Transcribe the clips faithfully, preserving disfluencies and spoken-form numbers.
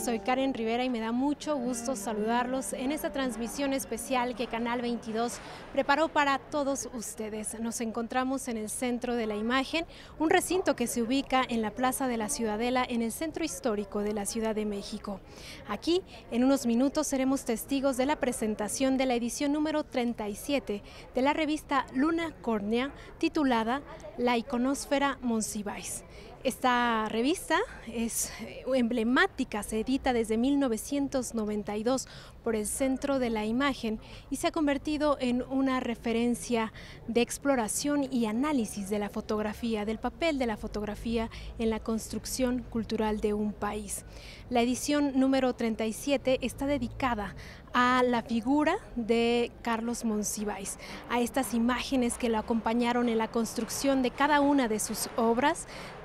soy Karen Rivera y me da mucho gusto saludarlos en esta transmisión especial que Canal veintidós preparó para todos ustedes. Nos encontramos en el Centro de la Imagen, un recinto que se ubica en la Plaza de la Ciudadela, en el centro histórico de la Ciudad de México. Aquí, en unos minutos, seremos testigos de la presentación de la edición número treinta y siete de la revista Luna Córnea, titulada La Iconosfera Monsiváis. Esta revista es emblemática, se edita desde mil novecientos noventa y dos por el Centro de la Imagen y se ha convertido en una referencia de exploración y análisis de la fotografía, del papel de la fotografía en la construcción cultural de un país. La edición número treinta y siete está dedicada a la figura de Carlos Monsiváis, a estas imágenes que lo acompañaron en la construcción de cada una de sus obras,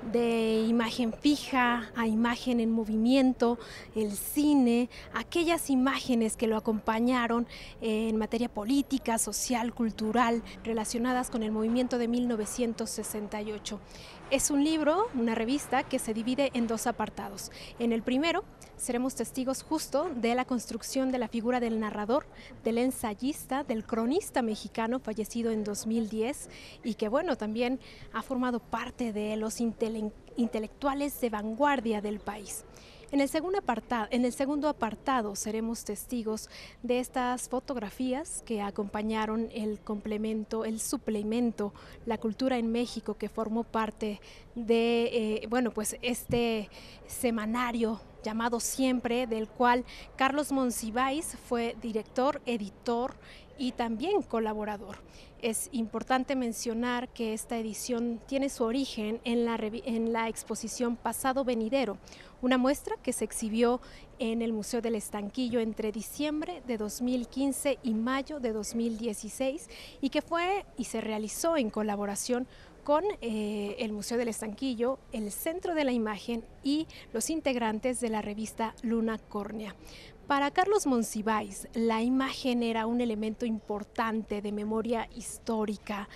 de imagen fija a imagen en movimiento, el cine, aquellas imágenes que lo acompañaron en materia política, social, cultural, relacionadas con el movimiento de mil novecientos sesenta y ocho. Es un libro, una revista que se divide en dos apartados. En el primero seremos testigos justo de la construcción de la figura del narrador, del ensayista, del cronista mexicano fallecido en dos mil diez y que bueno, también ha formado parte de los intele- intelectuales de vanguardia del país. En el, segundo apartado, en el segundo apartado seremos testigos de estas fotografías que acompañaron el complemento, el suplemento, La Cultura en México, que formó parte de eh, bueno, pues este semanario llamado Siempre, del cual Carlos Monsiváis fue director, editor y también colaborador. Es importante mencionar que esta edición tiene su origen en la, en la exposición Pasado Venidero, una muestra que se exhibió en el Museo del Estanquillo entre diciembre de dos mil quince y mayo de dos mil dieciséis y que fue y se realizó en colaboración con eh, el Museo del Estanquillo, el Centro de la Imagen y los integrantes de la revista Luna Córnea. Para Carlos Monsiváis, la imagen era un elemento importante de memoria histórica,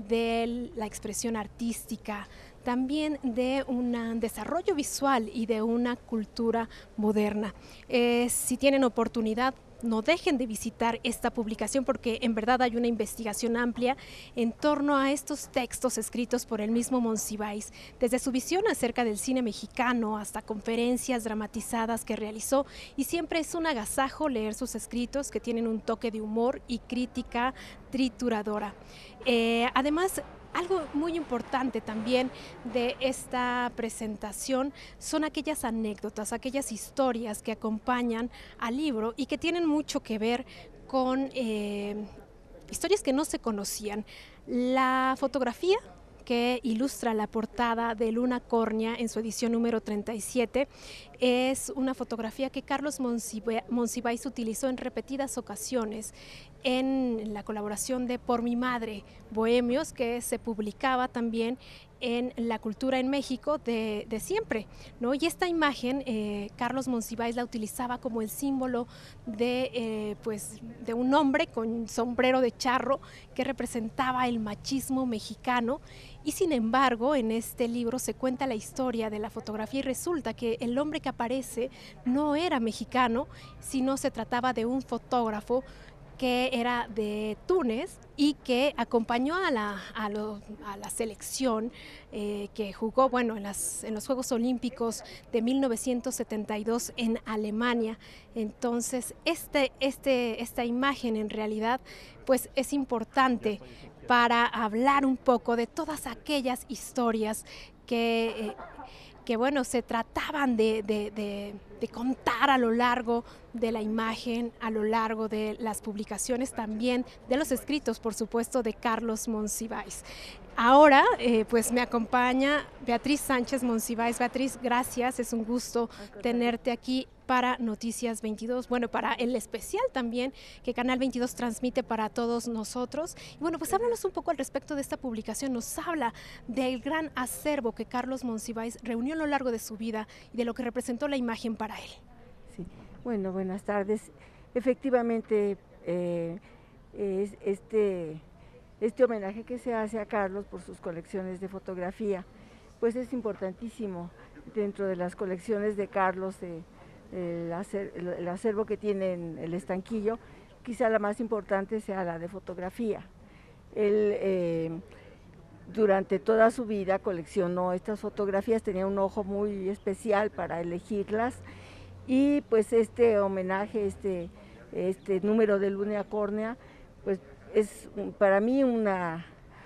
de la expresión artística, también de un desarrollo visual y de una cultura moderna. Eh, si tienen oportunidad, no dejen de visitar esta publicación porque en verdad hay una investigación amplia en torno a estos textos escritos por el mismo Monsiváis, desde su visión acerca del cine mexicano hasta conferencias dramatizadas que realizó, y siempre es un agasajo leer sus escritos que tienen un toque de humor y crítica trituradora. Eh, además, algo muy importante también de esta presentación son aquellas anécdotas, aquellas historias que acompañan al libro y que tienen mucho que ver con eh, historias que no se conocían. La fotografía que ilustra la portada de Luna Córnea en su edición número treinta y siete es una fotografía que Carlos Monsiváis utilizó en repetidas ocasiones en la colaboración de Por mi Madre, Bohemios, que se publicaba también en La Cultura en México de, de siempre, ¿no? Y esta imagen, eh, Carlos Monsiváis la utilizaba como el símbolo de, eh, pues, de un hombre con sombrero de charro que representaba el machismo mexicano. Y sin embargo, en este libro se cuenta la historia de la fotografía y resulta que el hombre que aparece no era mexicano, sino se trataba de un fotógrafo que era de Túnez y que acompañó a la, a lo, a la selección eh, que jugó bueno, en, las, en los Juegos Olímpicos de mil novecientos setenta y dos en Alemania. Entonces, este, este, esta imagen en realidad pues, es importante para hablar un poco de todas aquellas historias que... Eh, que bueno, se trataban de, de, de, de contar a lo largo de la imagen, a lo largo de las publicaciones también, de los escritos, por supuesto, de Carlos Monsiváis. Ahora, eh, pues me acompaña Beatriz Sánchez Monsiváis. Beatriz, gracias, es un gusto tenerte aquí para Noticias veintidós, bueno, para el especial también que Canal veintidós transmite para todos nosotros. Y bueno, pues háblanos un poco al respecto de esta publicación, nos habla del gran acervo que Carlos Monsiváis reunió a lo largo de su vida y de lo que representó la imagen para él. Sí, bueno, buenas tardes. Efectivamente, eh, es este... Este homenaje que se hace a Carlos por sus colecciones de fotografía, pues es importantísimo dentro de las colecciones de Carlos de, el, acer, el, el acervo que tiene en el Estanquillo, quizá la más importante sea la de fotografía. Él eh, durante toda su vida coleccionó estas fotografías, tenía un ojo muy especial para elegirlas, y pues este homenaje, este, este número de Luna Córnea, pues es para mí una,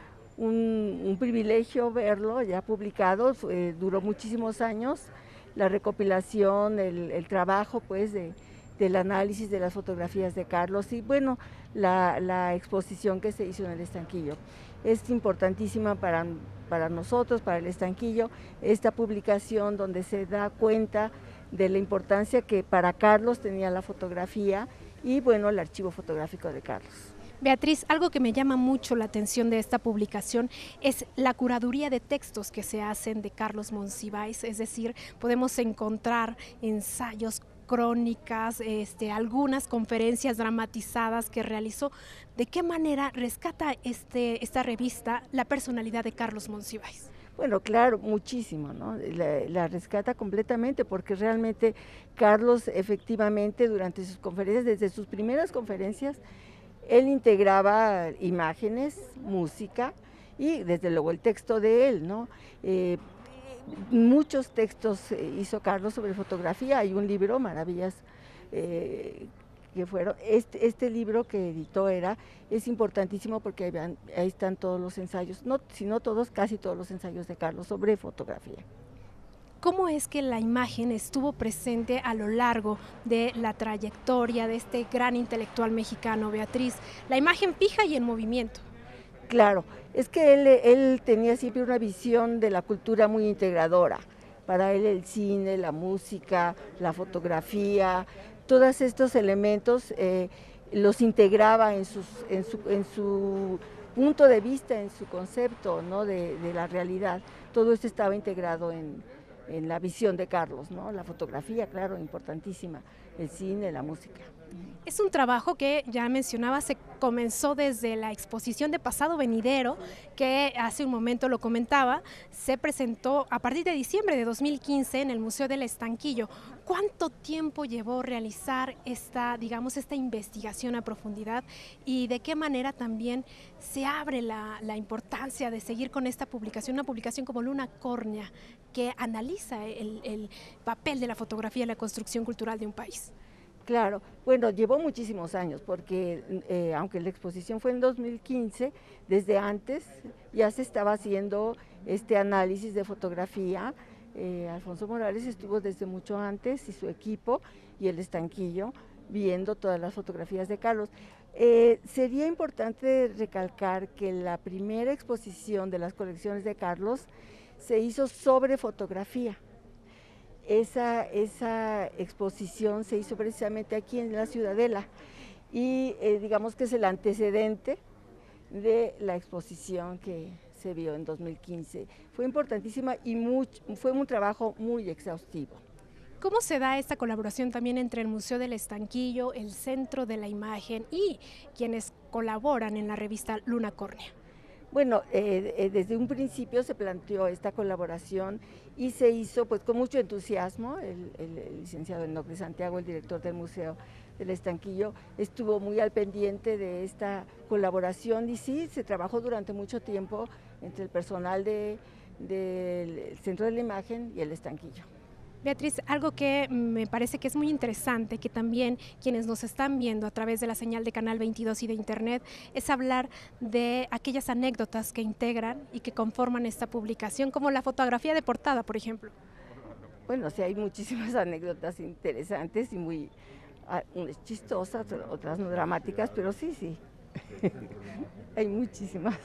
un, un privilegio verlo ya publicado. Eh, duró muchísimos años la recopilación, el, el trabajo pues de, del análisis de las fotografías de Carlos, y bueno, la, la exposición que se hizo en el Estanquillo. Es importantísima para, para nosotros, para el Estanquillo, esta publicación donde se da cuenta de la importancia que para Carlos tenía la fotografía y bueno, el archivo fotográfico de Carlos. Beatriz, algo que me llama mucho la atención de esta publicación es la curaduría de textos que se hacen de Carlos Monsiváis, es decir, podemos encontrar ensayos, crónicas, este, algunas conferencias dramatizadas que realizó. ¿De qué manera rescata este, esta revista la personalidad de Carlos Monsiváis? Bueno, claro, muchísimo, ¿no? La, la rescata completamente, porque realmente Carlos efectivamente durante sus conferencias, desde sus primeras conferencias, él integraba imágenes, música y desde luego el texto de él, ¿no? Eh, muchos textos hizo Carlos sobre fotografía, hay un libro, Maravillas, eh, que fueron, este, este libro que editó era, es importantísimo porque ahí, van, ahí están todos los ensayos, no, si no todos, casi todos los ensayos de Carlos sobre fotografía. ¿Cómo es que la imagen estuvo presente a lo largo de la trayectoria de este gran intelectual mexicano, Beatriz? La imagen fija y en movimiento. Claro, es que él, él tenía siempre una visión de la cultura muy integradora. Para él el cine, la música, la fotografía, todos estos elementos eh, los integraba en, sus, en, su, en su punto de vista, en su concepto, ¿no? de, de la realidad. Todo esto estaba integrado en, en la visión de Carlos, ¿no? La fotografía, claro, importantísima, el cine, la música. Es un trabajo que ya mencionaba, se comenzó desde la exposición de Pasado Venidero, que hace un momento lo comentaba, se presentó a partir de diciembre de dos mil quince en el Museo del Estanquillo. ¿Cuánto tiempo llevó realizar esta, digamos, esta investigación a profundidad y de qué manera también se abre la, la importancia de seguir con esta publicación, una publicación como Luna Córnea, que analiza el, el papel de la fotografía en la construcción cultural de un país? Claro, bueno, llevó muchísimos años porque eh, aunque la exposición fue en dos mil quince, desde antes ya se estaba haciendo este análisis de fotografía. Eh, Alfonso Morales estuvo desde mucho antes y su equipo y el Estanquillo viendo todas las fotografías de Carlos. Eh, sería importante recalcar que la primera exposición de las colecciones de Carlos se hizo sobre fotografía. Esa, esa exposición se hizo precisamente aquí en la Ciudadela y eh, digamos que es el antecedente de la exposición que se vio en dos mil quince. Fue importantísima y muy, fue un trabajo muy exhaustivo. ¿Cómo se da esta colaboración también entre el Museo del Estanquillo, el Centro de la Imagen y quienes colaboran en la revista Luna Córnea? Bueno, eh, eh, desde un principio se planteó esta colaboración y se hizo pues con mucho entusiasmo. El, el, el licenciado Enoc Santiago, el director del Museo del Estanquillo, estuvo muy al pendiente de esta colaboración y sí, se trabajó durante mucho tiempo entre el personal de, del Centro de la Imagen y el Estanquillo. Beatriz, algo que me parece que es muy interesante, que también quienes nos están viendo a través de la señal de Canal veintidós y de Internet, es hablar de aquellas anécdotas que integran y que conforman esta publicación, como la fotografía de portada, por ejemplo. Bueno, sí, hay muchísimas anécdotas interesantes y muy unas chistosas, otras no dramáticas, pero sí, sí, hay muchísimas.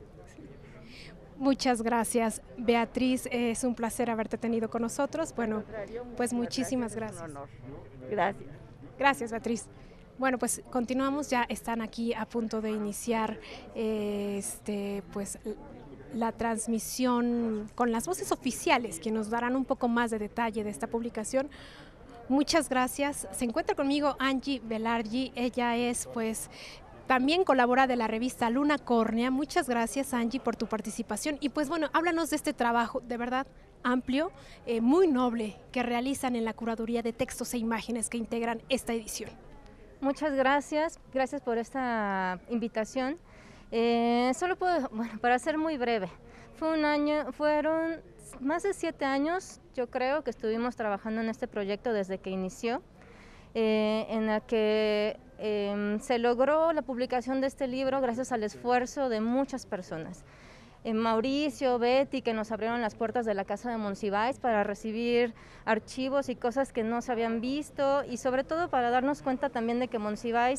Muchas gracias, Beatriz, es un placer haberte tenido con nosotros. Bueno, pues muchísimas gracias. Gracias. Gracias, Beatriz. Bueno, pues continuamos, ya están aquí a punto de iniciar eh, este, pues, la transmisión con las voces oficiales que nos darán un poco más de detalle de esta publicación. Muchas gracias. Se encuentra conmigo Angie Belargi, ella es pues también colabora de la revista Luna Córnea. Muchas gracias, Angie, por tu participación. Y pues bueno, háblanos de este trabajo, de verdad, amplio, eh, muy noble, que realizan en la curaduría de textos e imágenes que integran esta edición. Muchas gracias, gracias por esta invitación. Eh, solo puedo, bueno, para ser muy breve, fue un año, fueron más de siete años, yo creo, que estuvimos trabajando en este proyecto desde que inició, eh, en la que eh, se logró la publicación de este libro gracias al esfuerzo de muchas personas. Eh, Mauricio, Betty, que nos abrieron las puertas de la Casa de Monsiváis para recibir archivos y cosas que no se habían visto, y sobre todo para darnos cuenta también de que Monsiváis,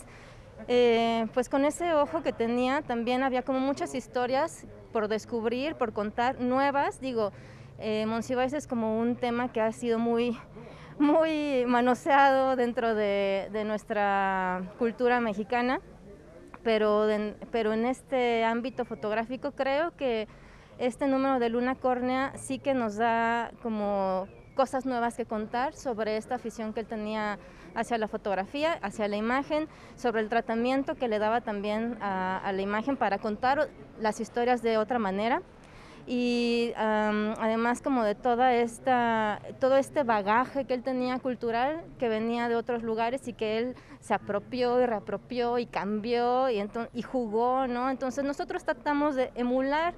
eh, pues con ese ojo que tenía, también había como muchas historias por descubrir, por contar, nuevas. Digo, eh, Monsiváis es como un tema que ha sido muy, muy manoseado dentro de, de nuestra cultura mexicana. Pero, de, pero en este ámbito fotográfico creo que este número de Luna Córnea sí que nos da como cosas nuevas que contar sobre esta afición que él tenía hacia la fotografía, hacia la imagen, sobre el tratamiento que le daba también a, a la imagen para contar las historias de otra manera. Y um, además como de toda esta, todo este bagaje que él tenía cultural, que venía de otros lugares y que él se apropió y reapropió y cambió y, y jugó, ¿no? Entonces nosotros tratamos de emular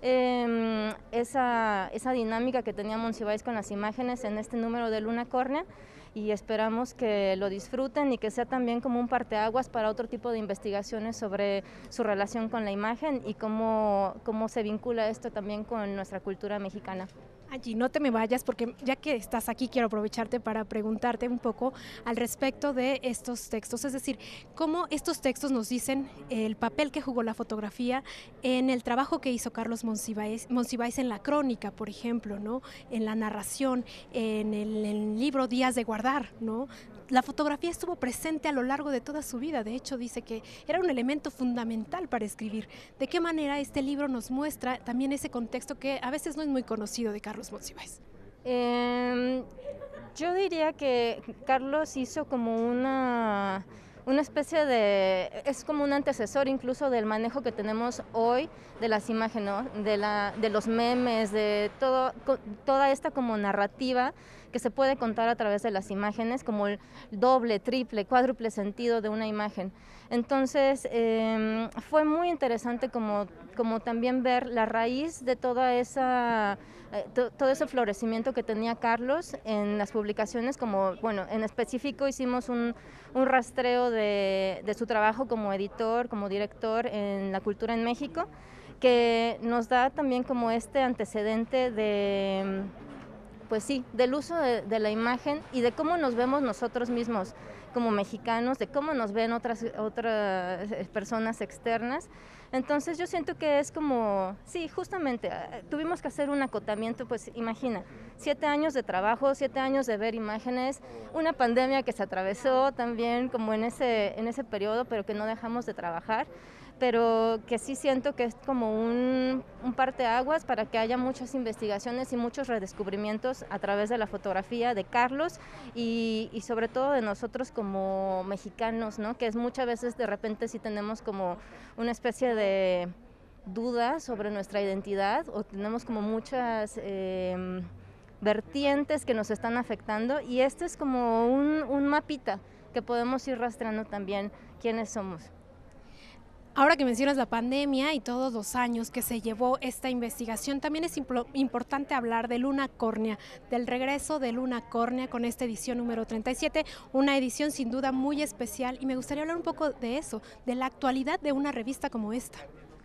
eh, esa, esa dinámica que tenía Monsiváis con las imágenes en este número de Luna Córnea, y esperamos que lo disfruten y que sea también como un parteaguas para otro tipo de investigaciones sobre su relación con la imagen y cómo, cómo se vincula esto también con nuestra cultura mexicana. Angie, no te me vayas, porque ya que estás aquí quiero aprovecharte para preguntarte un poco al respecto de estos textos, es decir, cómo estos textos nos dicen el papel que jugó la fotografía en el trabajo que hizo Carlos Monsiváis, Monsiváis en la crónica, por ejemplo, ¿no? En la narración, en el, en el libro Días de Guardar, ¿no? La fotografía estuvo presente a lo largo de toda su vida, de hecho dice que era un elemento fundamental para escribir. ¿De qué manera este libro nos muestra también ese contexto que a veces no es muy conocido de Carlos Monsiváis? Eh, yo diría que Carlos hizo como una, una especie de, es como un antecesor incluso del manejo que tenemos hoy de las imágenes, ¿no? de, la, de los memes, de todo, toda esta como narrativa que se puede contar a través de las imágenes, como el doble, triple, cuádruple sentido de una imagen. Entonces, eh, fue muy interesante como, como también ver la raíz de toda esa, eh, to, todo ese florecimiento que tenía Carlos en las publicaciones, como, bueno, en específico hicimos un, un rastreo de, de su trabajo como editor, como director en La Cultura en México, que nos da también como este antecedente de, pues sí, del uso de, de la imagen y de cómo nos vemos nosotros mismos como mexicanos, de cómo nos ven otras, otras personas externas. Entonces yo siento que es como, sí, justamente, tuvimos que hacer un acotamiento, pues imagina, siete años de trabajo, siete años de ver imágenes, una pandemia que se atravesó también como en ese, en ese periodo, pero que no dejamos de trabajar, pero que sí siento que es como un, un parteaguas para que haya muchas investigaciones y muchos redescubrimientos a través de la fotografía de Carlos y, y sobre todo de nosotros como mexicanos, ¿no? Que es muchas veces de repente sí tenemos como una especie de duda sobre nuestra identidad o tenemos como muchas eh, vertientes que nos están afectando, y este es como un, un mapita que podemos ir rastreando también quiénes somos. Ahora que mencionas la pandemia y todos los años que se llevó esta investigación, también es importante hablar de Luna Córnea, del regreso de Luna Córnea con esta edición número treinta y siete, una edición sin duda muy especial, y me gustaría hablar un poco de eso, de la actualidad de una revista como esta.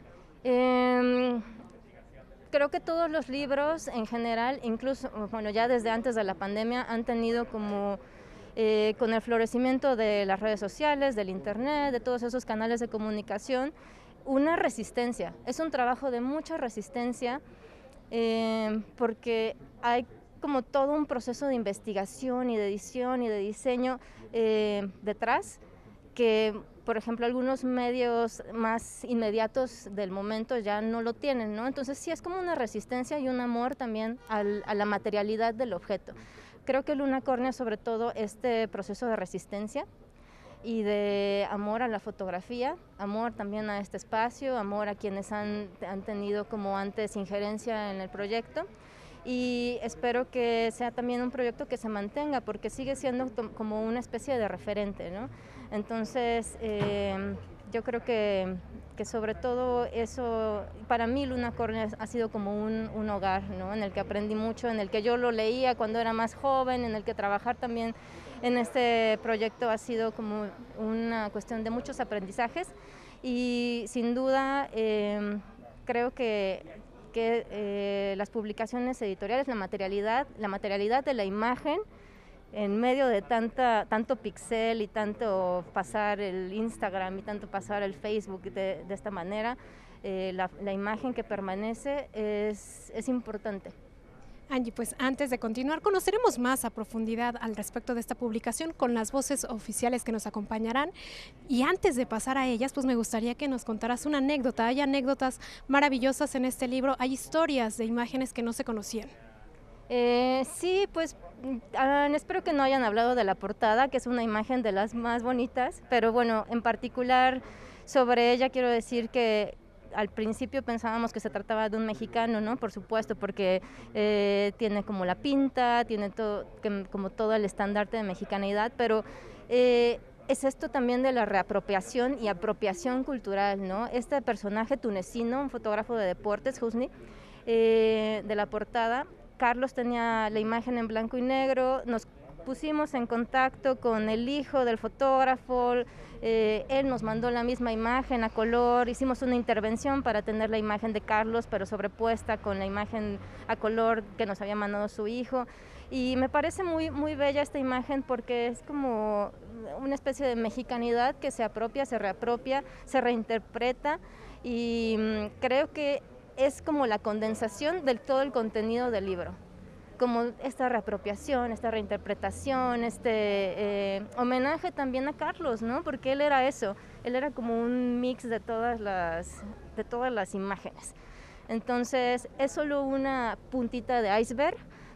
Eh, creo que todos los libros en general, incluso, bueno, ya desde antes de la pandemia, han tenido como... Eh, con el florecimiento de las redes sociales, del internet, de todos esos canales de comunicación, una resistencia. Es un trabajo de mucha resistencia eh, porque hay como todo un proceso de investigación y de edición y de diseño eh, detrás, que por ejemplo algunos medios más inmediatos del momento ya no lo tienen, ¿no? Entonces sí es como una resistencia y un amor también al, a la materialidad del objeto. Creo que Luna Córnea, sobre todo, este proceso de resistencia y de amor a la fotografía, amor también a este espacio, amor a quienes han, han tenido como antes injerencia en el proyecto, y espero que sea también un proyecto que se mantenga, porque sigue siendo como una especie de referente, ¿no? Entonces, eh, yo creo que, que sobre todo eso, para mí Luna Córnea ha sido como un, un hogar, ¿no? En el que aprendí mucho, en el que yo lo leía cuando era más joven, en el que trabajar también en este proyecto ha sido como una cuestión de muchos aprendizajes, y sin duda eh, creo que, que eh, las publicaciones editoriales, la materialidad, la materialidad de la imagen, en medio de tanta, tanto pixel y tanto pasar el Instagram y tanto pasar el Facebook de, de esta manera, eh, la, la imagen que permanece es, es importante. Angie, pues antes de continuar, conoceremos más a profundidad al respecto de esta publicación con las voces oficiales que nos acompañarán, y antes de pasar a ellas, pues me gustaría que nos contaras una anécdota. Hay anécdotas maravillosas en este libro, hay historias de imágenes que no se conocían. Eh, sí, pues uh, espero que no hayan hablado de la portada, que es una imagen de las más bonitas, pero bueno, en particular sobre ella quiero decir que al principio pensábamos que se trataba de un mexicano, ¿no? Por supuesto, porque eh, tiene como la pinta, tiene todo, que, como todo el estandarte de mexicanidad, pero eh, es esto también de la reapropiación y apropiación cultural, ¿no? Este personaje tunecino, un fotógrafo de deportes, Husni, eh, de la portada, Carlos tenía la imagen en blanco y negro, nos pusimos en contacto con el hijo del fotógrafo, eh, él nos mandó la misma imagen a color, hicimos una intervención para tener la imagen de Carlos, pero sobrepuesta con la imagen a color que nos había mandado su hijo, y me parece muy, muy bella esta imagen porque es como una especie de mexicanidad que se apropia, se reapropia, se reinterpreta, y mmm, creo que es como la condensación de todo el contenido del libro, como esta reapropiación, esta reinterpretación, este eh, homenaje también a Carlos, ¿no? Porque él era eso, él era como un mix de todas las, de todas las imágenes. Entonces es solo una puntita de iceberg,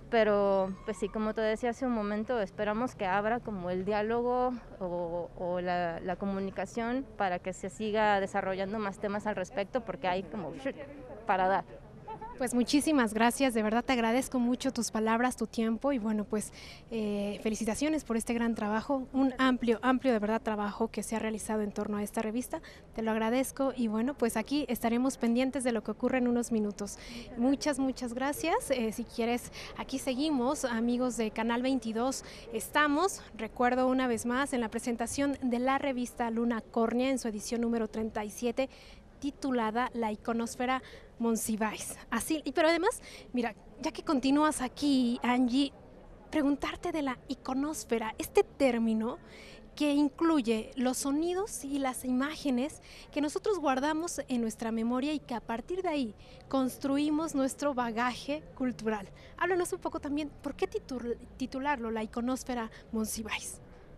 pero pues sí, como te decía hace un momento, esperamos que abra como el diálogo o, o la, la comunicación para que se siga desarrollando más temas al respecto, porque hay como para dar. Pues muchísimas gracias, de verdad te agradezco mucho tus palabras, tu tiempo, y bueno, pues eh, felicitaciones por este gran trabajo, un amplio, amplio de verdad trabajo que se ha realizado en torno a esta revista, te lo agradezco, y bueno, pues aquí estaremos pendientes de lo que ocurre en unos minutos. Muchas, muchas gracias, eh, si quieres, aquí seguimos, amigos de Canal veintidós, estamos, recuerdo una vez más, en la presentación de la revista Luna Córnea en su edición número treinta y siete, titulada La Iconosfera Monsiváis. Así, pero además, mira, ya que continúas aquí, Angie, preguntarte de la iconosfera, este término que incluye los sonidos y las imágenes que nosotros guardamos en nuestra memoria y que a partir de ahí construimos nuestro bagaje cultural. Háblanos un poco también, ¿por qué titul- titularlo La Iconosfera Monsiváis?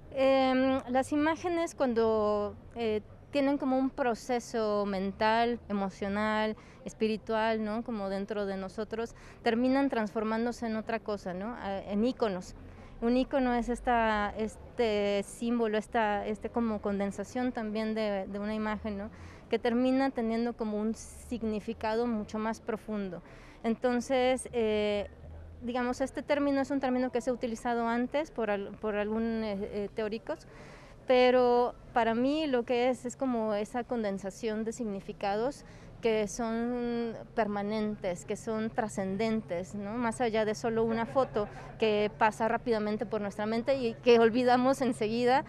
Eh, las imágenes cuando eh, tienen como un proceso mental, emocional, espiritual, ¿no? Como dentro de nosotros, terminan transformándose en otra cosa, ¿no? En íconos. Un ícono es esta, este símbolo, esta este como condensación también de, de una imagen, ¿no? Que termina teniendo como un significado mucho más profundo. Entonces, eh, digamos, este término es un término que se ha utilizado antes por, por algunos eh, teóricos, pero para mí lo que es es como esa condensación de significados que son permanentes, que son trascendentes, ¿no? Más allá de solo una foto que pasa rápidamente por nuestra mente y que olvidamos enseguida,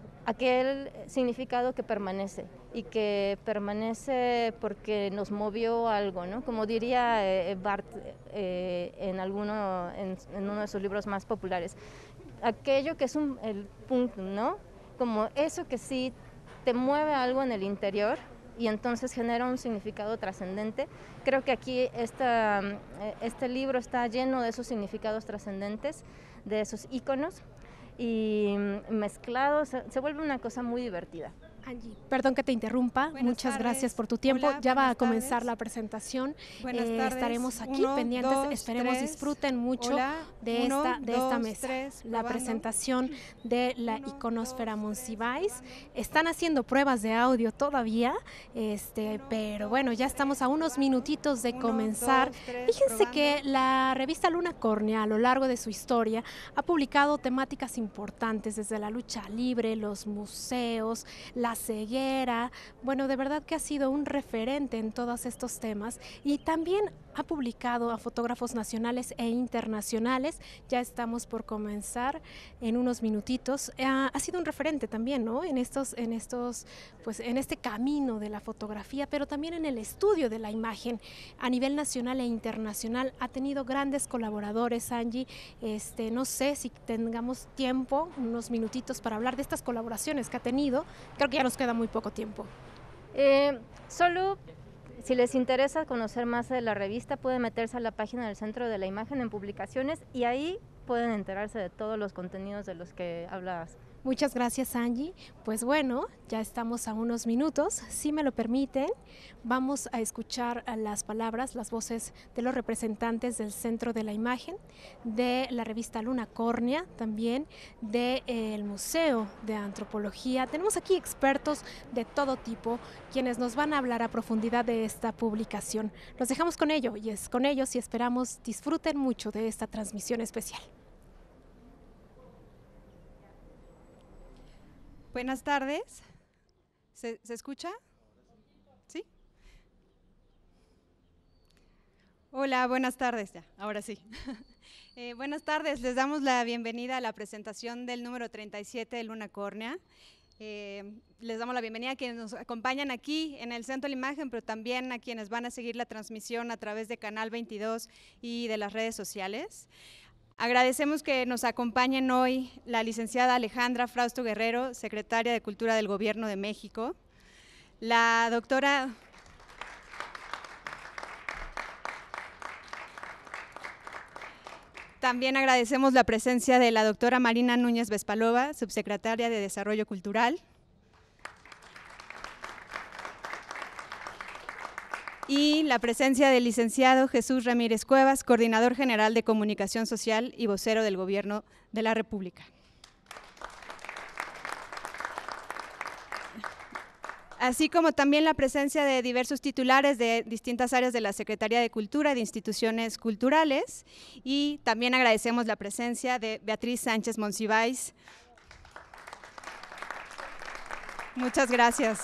aquel significado que permanece y que permanece porque nos movió algo, ¿no? Como diría eh, Barth eh, en, alguno, en, en uno de sus libros más populares, aquello que es un, el punto, ¿no? Como eso que sí te mueve algo en el interior y entonces genera un significado trascendente. Creo que aquí esta, este libro está lleno de esos significados trascendentes, de esos íconos, y mezclados, se vuelve una cosa muy divertida. Angie, perdón que te interrumpa, Buenas muchas tardes. gracias por tu tiempo. Hola, ya va a buenas comenzar tardes. la presentación. Buenas Eh, tardes. estaremos aquí Uno, pendientes, dos, esperemos tres. disfruten mucho Hola. de, Uno, esta, de dos, esta mesa. tres, la probando. presentación de la Uno, iconosfera dos, Monsiváis. tres, probando. Están haciendo pruebas de audio todavía, este, Uno, pero dos, bueno, ya estamos a unos probando. minutitos de Uno, comenzar. dos, tres, Fíjense que probando. la revista Luna Córnea, a lo largo de su historia, ha publicado temáticas importantes desde la lucha libre, los museos, la ceguera. Bueno, de verdad que ha sido un referente en todos estos temas y también ha publicado a fotógrafos nacionales e internacionales. Ya estamos por comenzar en unos minutitos. Ha, ha sido un referente también, ¿no? En estos, en estos, pues en este camino de la fotografía, pero también en el estudio de la imagen a nivel nacional e internacional. Ha tenido grandes colaboradores, Angie. Este, no sé si tengamos tiempo, unos minutitos para hablar de estas colaboraciones que ha tenido. Creo que ya nos queda muy poco tiempo. Eh, solo si les interesa conocer más de la revista, pueden meterse a la página del Centro de la Imagen en publicaciones y ahí pueden enterarse de todos los contenidos de los que hablabas. Muchas gracias, Angie. Pues bueno, ya estamos a unos minutos. Si me lo permiten, vamos a escuchar las palabras, las voces de los representantes del Centro de la Imagen, de la revista Luna Córnea, también del eh, Museo de Antropología. Tenemos aquí expertos de todo tipo, quienes nos van a hablar a profundidad de esta publicación. Los dejamos con ello y es con ellos y esperamos disfruten mucho de esta transmisión especial. Buenas tardes. ¿Se, ¿Se escucha? ¿Sí? Hola, buenas tardes. Ya, ahora sí. eh, buenas tardes, les damos la bienvenida a la presentación del número treinta y siete de Luna Córnea. Eh, les damos la bienvenida a quienes nos acompañan aquí en el Centro de la Imagen, pero también a quienes van a seguir la transmisión a través de Canal veintidós y de las redes sociales. Agradecemos que nos acompañen hoy la licenciada Alejandra Frausto Guerrero, secretaria de Cultura del Gobierno de México, la doctora También agradecemos la presencia de la doctora Marina Núñez Vespalova, subsecretaria de Desarrollo Cultural. Y la presencia del licenciado Jesús Ramírez Cuevas, coordinador general de Comunicación Social y vocero del Gobierno de la República. Así como también la presencia de diversos titulares de distintas áreas de la Secretaría de Cultura y de instituciones culturales. Y también agradecemos la presencia de Beatriz Sánchez Monsiváis. Muchas gracias.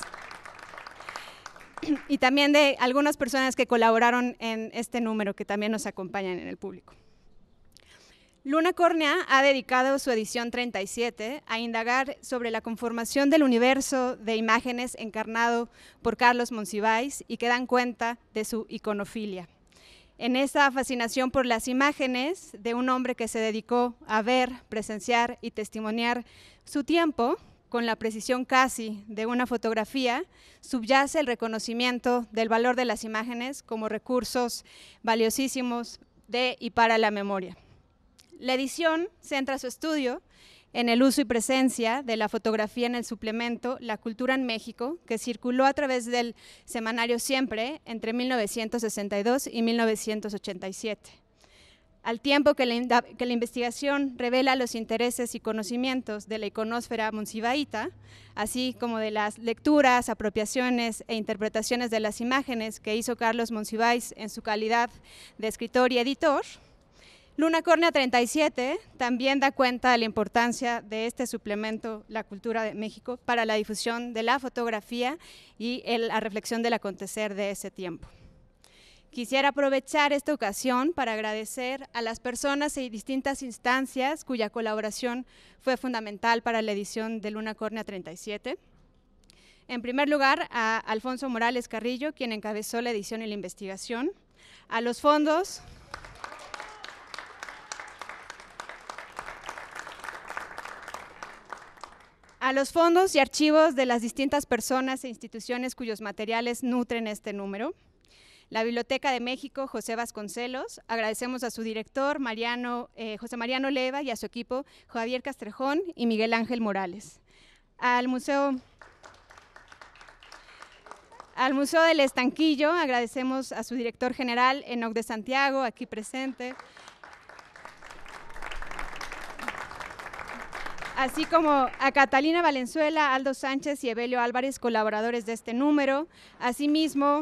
Y también de algunas personas que colaboraron en este número, que también nos acompañan en el público. Luna Córnea ha dedicado su edición treinta y siete a indagar sobre la conformación del universo de imágenes encarnado por Carlos Monsiváis y que dan cuenta de su iconofilia. En esta fascinación por las imágenes de un hombre que se dedicó a ver, presenciar y testimoniar su tiempo, con la precisión casi de una fotografía, subyace el reconocimiento del valor de las imágenes como recursos valiosísimos de y para la memoria. La edición centra su estudio en el uso y presencia de la fotografía en el suplemento La Cultura en México, que circuló a través del semanario Siempre entre mil novecientos sesenta y dos y mil novecientos ochenta y siete. Al tiempo que la, que la investigación revela los intereses y conocimientos de la iconósfera monsiváita, así como de las lecturas, apropiaciones e interpretaciones de las imágenes que hizo Carlos Monsiváis en su calidad de escritor y editor, Luna Córnea treinta y siete también da cuenta de la importancia de este suplemento La Cultura de México para la difusión de la fotografía y el, la reflexión del acontecer de ese tiempo. Quisiera aprovechar esta ocasión para agradecer a las personas y distintas instancias cuya colaboración fue fundamental para la edición de Luna Córnea treinta y siete. En primer lugar, a Alfonso Morales Carrillo, quien encabezó la edición y la investigación, a los fondos, a los fondos y archivos de las distintas personas e instituciones cuyos materiales nutren este número. La Biblioteca de México, José Vasconcelos, agradecemos a su director, Mariano, eh, José Mariano Leva, y a su equipo, Javier Castrejón y Miguel Ángel Morales. Al Museo, Al Museo del Estanquillo, agradecemos a su director general, Enoc de Santiago, aquí presente. Así como a Catalina Valenzuela, Aldo Sánchez y Evelio Álvarez, colaboradores de este número. Asimismo,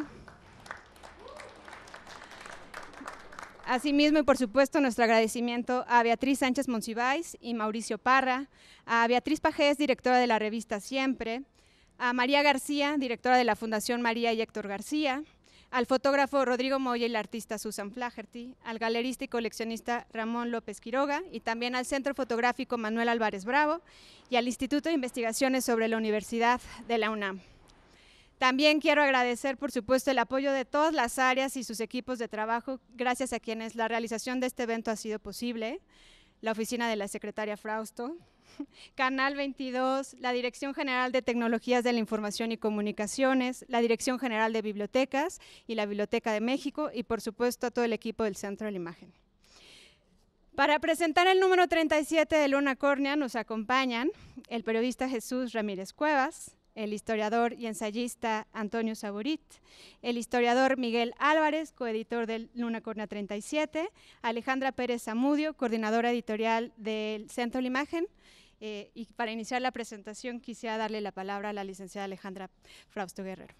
asimismo y por supuesto nuestro agradecimiento a Beatriz Sánchez Monsiváis y Mauricio Parra, a Beatriz Pajés, directora de la revista Siempre, a María García, directora de la Fundación María y Héctor García, al fotógrafo Rodrigo Moya y la artista Susan Flaherty, al galerista y coleccionista Ramón López Quiroga y también al Centro Fotográfico Manuel Álvarez Bravo y al Instituto de Investigaciones sobre la Universidad de la UNAM. También quiero agradecer, por supuesto, el apoyo de todas las áreas y sus equipos de trabajo, gracias a quienes la realización de este evento ha sido posible. La oficina de la secretaria Frausto, Canal veintidós, la Dirección General de Tecnologías de la Información y Comunicaciones, la Dirección General de Bibliotecas y la Biblioteca de México y, por supuesto, a todo el equipo del Centro de la Imagen. Para presentar el número treinta y siete de Luna Córnea nos acompañan el periodista Jesús Ramírez Cuevas, el historiador y ensayista Antonio Saborit, el historiador Miguel Álvarez, coeditor del Luna Córnea treinta y siete, Alejandra Pérez Zamudio, coordinadora editorial del Centro de la Imagen, eh, y para iniciar la presentación quisiera darle la palabra a la licenciada Alejandra Frausto Guerrero.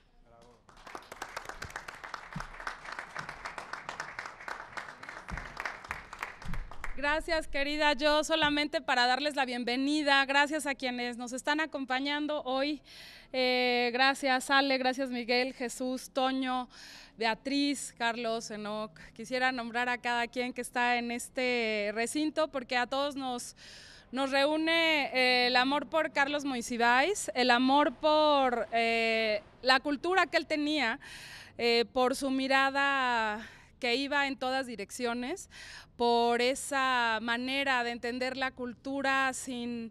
Gracias, querida. Yo solamente para darles la bienvenida, gracias a quienes nos están acompañando hoy. Eh, gracias, Ale, gracias, Miguel, Jesús, Toño, Beatriz, Carlos, Enoc. Quisiera nombrar a cada quien que está en este recinto porque a todos nos, nos reúne eh, el amor por Carlos Monsiváis, el amor por eh, la cultura que él tenía, eh, por su mirada que iba en todas direcciones, por esa manera de entender la cultura sin,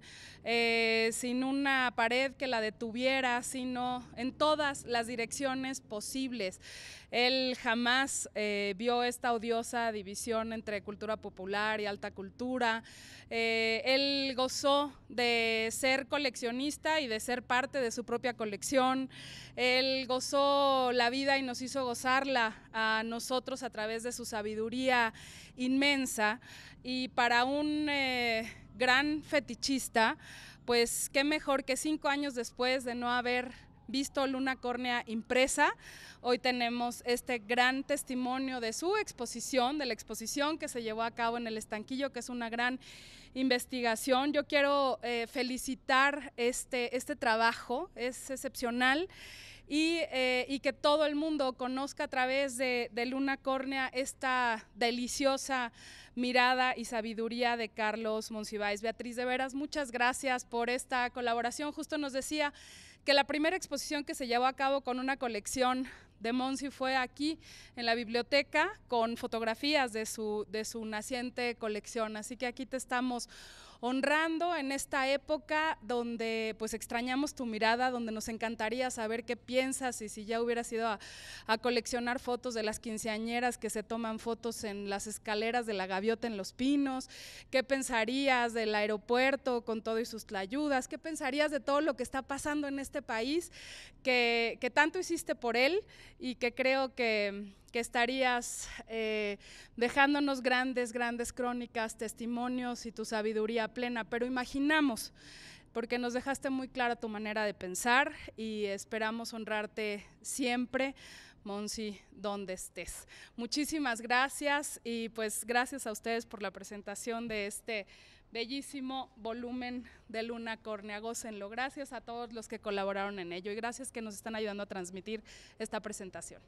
eh, sin una pared que la detuviera, sino en todas las direcciones posibles. Él jamás eh, vio esta odiosa división entre cultura popular y alta cultura. Eh, él gozó de ser coleccionista y de ser parte de su propia colección. Él gozó la vida y nos hizo gozarla a nosotros a través de su sabiduría inmensa. Y para un eh, gran fetichista, pues qué mejor que cinco años después de no haber visto Luna Córnea impresa, hoy tenemos este gran testimonio de su exposición, de la exposición que se llevó a cabo en el Estanquillo, que es una gran investigación. Yo quiero eh, felicitar este, este trabajo, es excepcional. Y, eh, y que todo el mundo conozca a través de, de Luna Córnea esta deliciosa mirada y sabiduría de Carlos Monsiváis. Beatriz, de veras, muchas gracias por esta colaboración. Justo nos decía que la primera exposición que se llevó a cabo con una colección de Monsi fue aquí en la biblioteca con fotografías de su, de su naciente colección, así que aquí te estamos honrando en esta época donde pues extrañamos tu mirada, donde nos encantaría saber qué piensas y si ya hubieras ido a, a coleccionar fotos de las quinceañeras que se toman fotos en las escaleras de la Gaviota en Los Pinos, qué pensarías del aeropuerto con todo y sus tlayudas, qué pensarías de todo lo que está pasando en este país, que, que tanto hiciste por él y que creo que que estarías eh, dejándonos grandes, grandes crónicas, testimonios y tu sabiduría plena, pero imaginamos, porque nos dejaste muy clara tu manera de pensar y esperamos honrarte siempre, Monsi, donde estés. Muchísimas gracias y pues gracias a ustedes por la presentación de este bellísimo volumen de Luna Córnea. Gócenlo. Gracias a todos los que colaboraron en ello y gracias que nos están ayudando a transmitir esta presentación.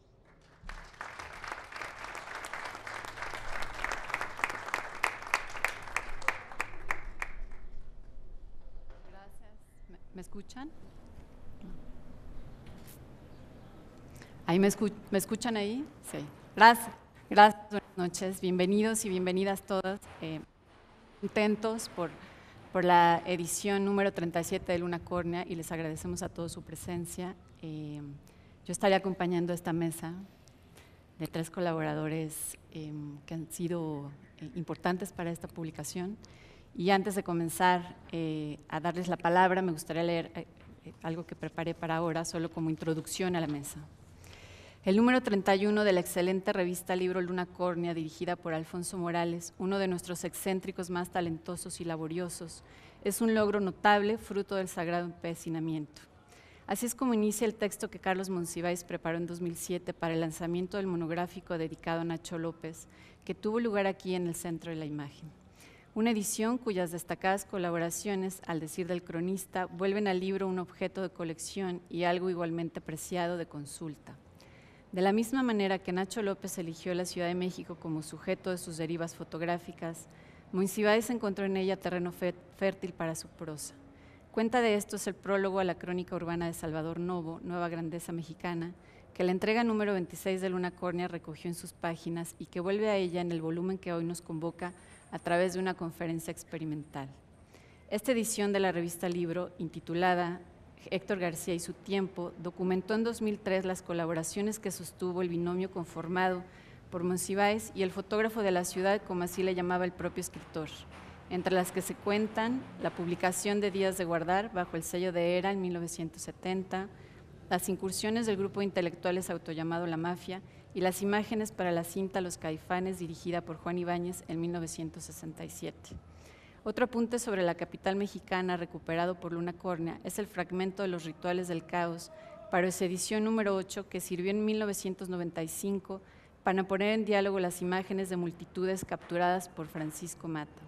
¿Me escuchan? ¿Ahí me, escu ¿Me escuchan ahí? Sí. Gracias, gracias, buenas noches, bienvenidos y bienvenidas todas. Eh, contentos por, por la edición número treinta y siete de Luna Córnea y les agradecemos a todos su presencia. Eh, yo estaré acompañando esta mesa de tres colaboradores eh, que han sido eh, importantes para esta publicación. Y antes de comenzar eh, a darles la palabra, me gustaría leer eh, eh, algo que preparé para ahora, solo como introducción a la mesa. El número treinta y uno de la excelente revista Libro Luna Córnea, dirigida por Alfonso Morales, uno de nuestros excéntricos más talentosos y laboriosos, es un logro notable, fruto del sagrado empecinamiento. Así es como inicia el texto que Carlos Monsiváis preparó en dos mil siete para el lanzamiento del monográfico dedicado a Nacho López, que tuvo lugar aquí en el Centro de la Imagen. Una edición cuyas destacadas colaboraciones, al decir del cronista, vuelven al libro un objeto de colección y algo igualmente preciado de consulta. De la misma manera que Nacho López eligió la Ciudad de México como sujeto de sus derivas fotográficas, Monsiváis encontró en ella terreno fértil para su prosa. Cuenta de esto es el prólogo a la crónica urbana de Salvador Novo, Nueva Grandeza Mexicana, que la entrega número veintiséis de Luna Córnea recogió en sus páginas y que vuelve a ella en el volumen que hoy nos convoca a través de una conferencia experimental. Esta edición de la revista Libro, intitulada Héctor García y su tiempo, documentó en dos mil tres las colaboraciones que sostuvo el binomio conformado por Monsiváis y el fotógrafo de la ciudad, como así le llamaba el propio escritor, entre las que se cuentan la publicación de Días de Guardar bajo el sello de Era en mil novecientos setenta, las incursiones del grupo de intelectuales autollamado La Mafia y las imágenes para la cinta Los Caifanes, dirigida por Juan Ibáñez en mil novecientos sesenta y siete. Otro apunte sobre la capital mexicana recuperado por Luna Córnea es el fragmento de Los Rituales del Caos para su edición número ocho, que sirvió en mil novecientos noventa y cinco para poner en diálogo las imágenes de multitudes capturadas por Francisco Mata.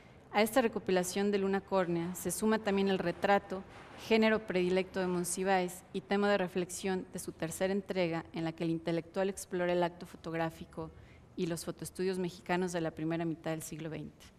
A esta recopilación de Luna Córnea se suma también el retrato, género predilecto de Monsiváis y tema de reflexión de su tercera entrega, en la que el intelectual explora el acto fotográfico y los fotoestudios mexicanos de la primera mitad del siglo veinte.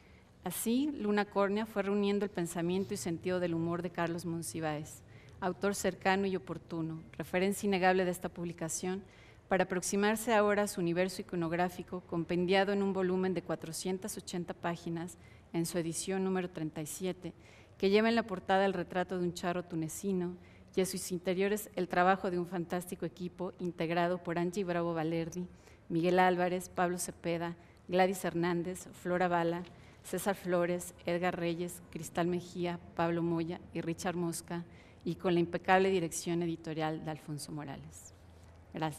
Así, Luna Córnea fue reuniendo el pensamiento y sentido del humor de Carlos Monsiváis, autor cercano y oportuno, referencia innegable de esta publicación, para aproximarse ahora a su universo iconográfico, compendiado en un volumen de cuatrocientas ochenta páginas en su edición número treinta y siete, que lleva en la portada el retrato de un charro tunecino y a sus interiores el trabajo de un fantástico equipo integrado por Angie Bravo Valerdi, Miguel Álvarez, Pablo Cepeda, Gladys Hernández, Flora Bala, César Flores, Edgar Reyes, Cristal Mejía, Pablo Moya y Richard Mosca, y con la impecable dirección editorial de Alfonso Morales. Gracias.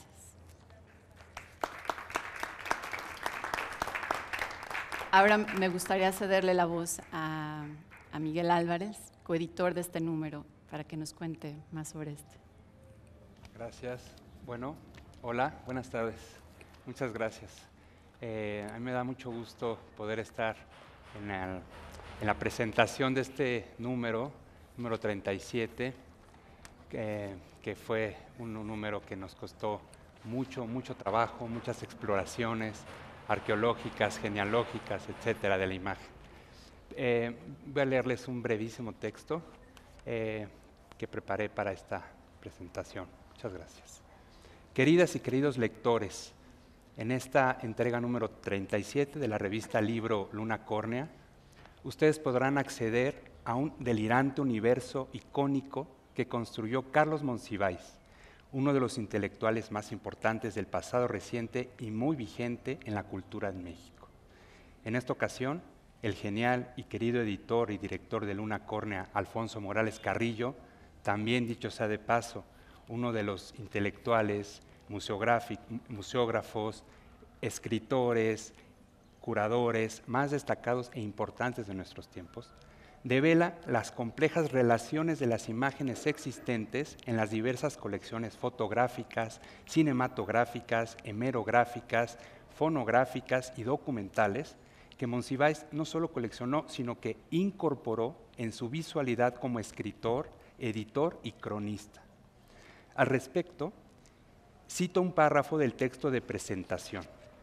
Ahora me gustaría cederle la voz a, a Miguel Álvarez, coeditor de este número, para que nos cuente más sobre este. Gracias. Bueno, hola, buenas tardes. Muchas gracias. Eh, a mí me da mucho gusto poder estar en, el, en la presentación de este número, número treinta y siete, que, que fue un, un número que nos costó mucho, mucho trabajo, muchas exploraciones arqueológicas, genealógicas, etcétera, de la imagen. Eh, voy a leerles un brevísimo texto eh, que preparé para esta presentación. Muchas gracias. Queridas y queridos lectores, en esta entrega número treinta y siete de la revista Libro Luna Córnea, ustedes podrán acceder a un delirante universo icónico que construyó Carlos Monsiváis, uno de los intelectuales más importantes del pasado reciente y muy vigente en la cultura de México. En esta ocasión, el genial y querido editor y director de Luna Córnea, Alfonso Morales Carrillo, también, dicho sea de paso, uno de los intelectuales, museógrafos, escritores, curadores más destacados e importantes de nuestros tiempos, devela las complejas relaciones de las imágenes existentes en las diversas colecciones fotográficas, cinematográficas, hemerográficas, fonográficas y documentales que Monsiváis no solo coleccionó, sino que incorporó en su visualidad como escritor, editor y cronista. Al respecto, cito un párrafo del texto de presentación.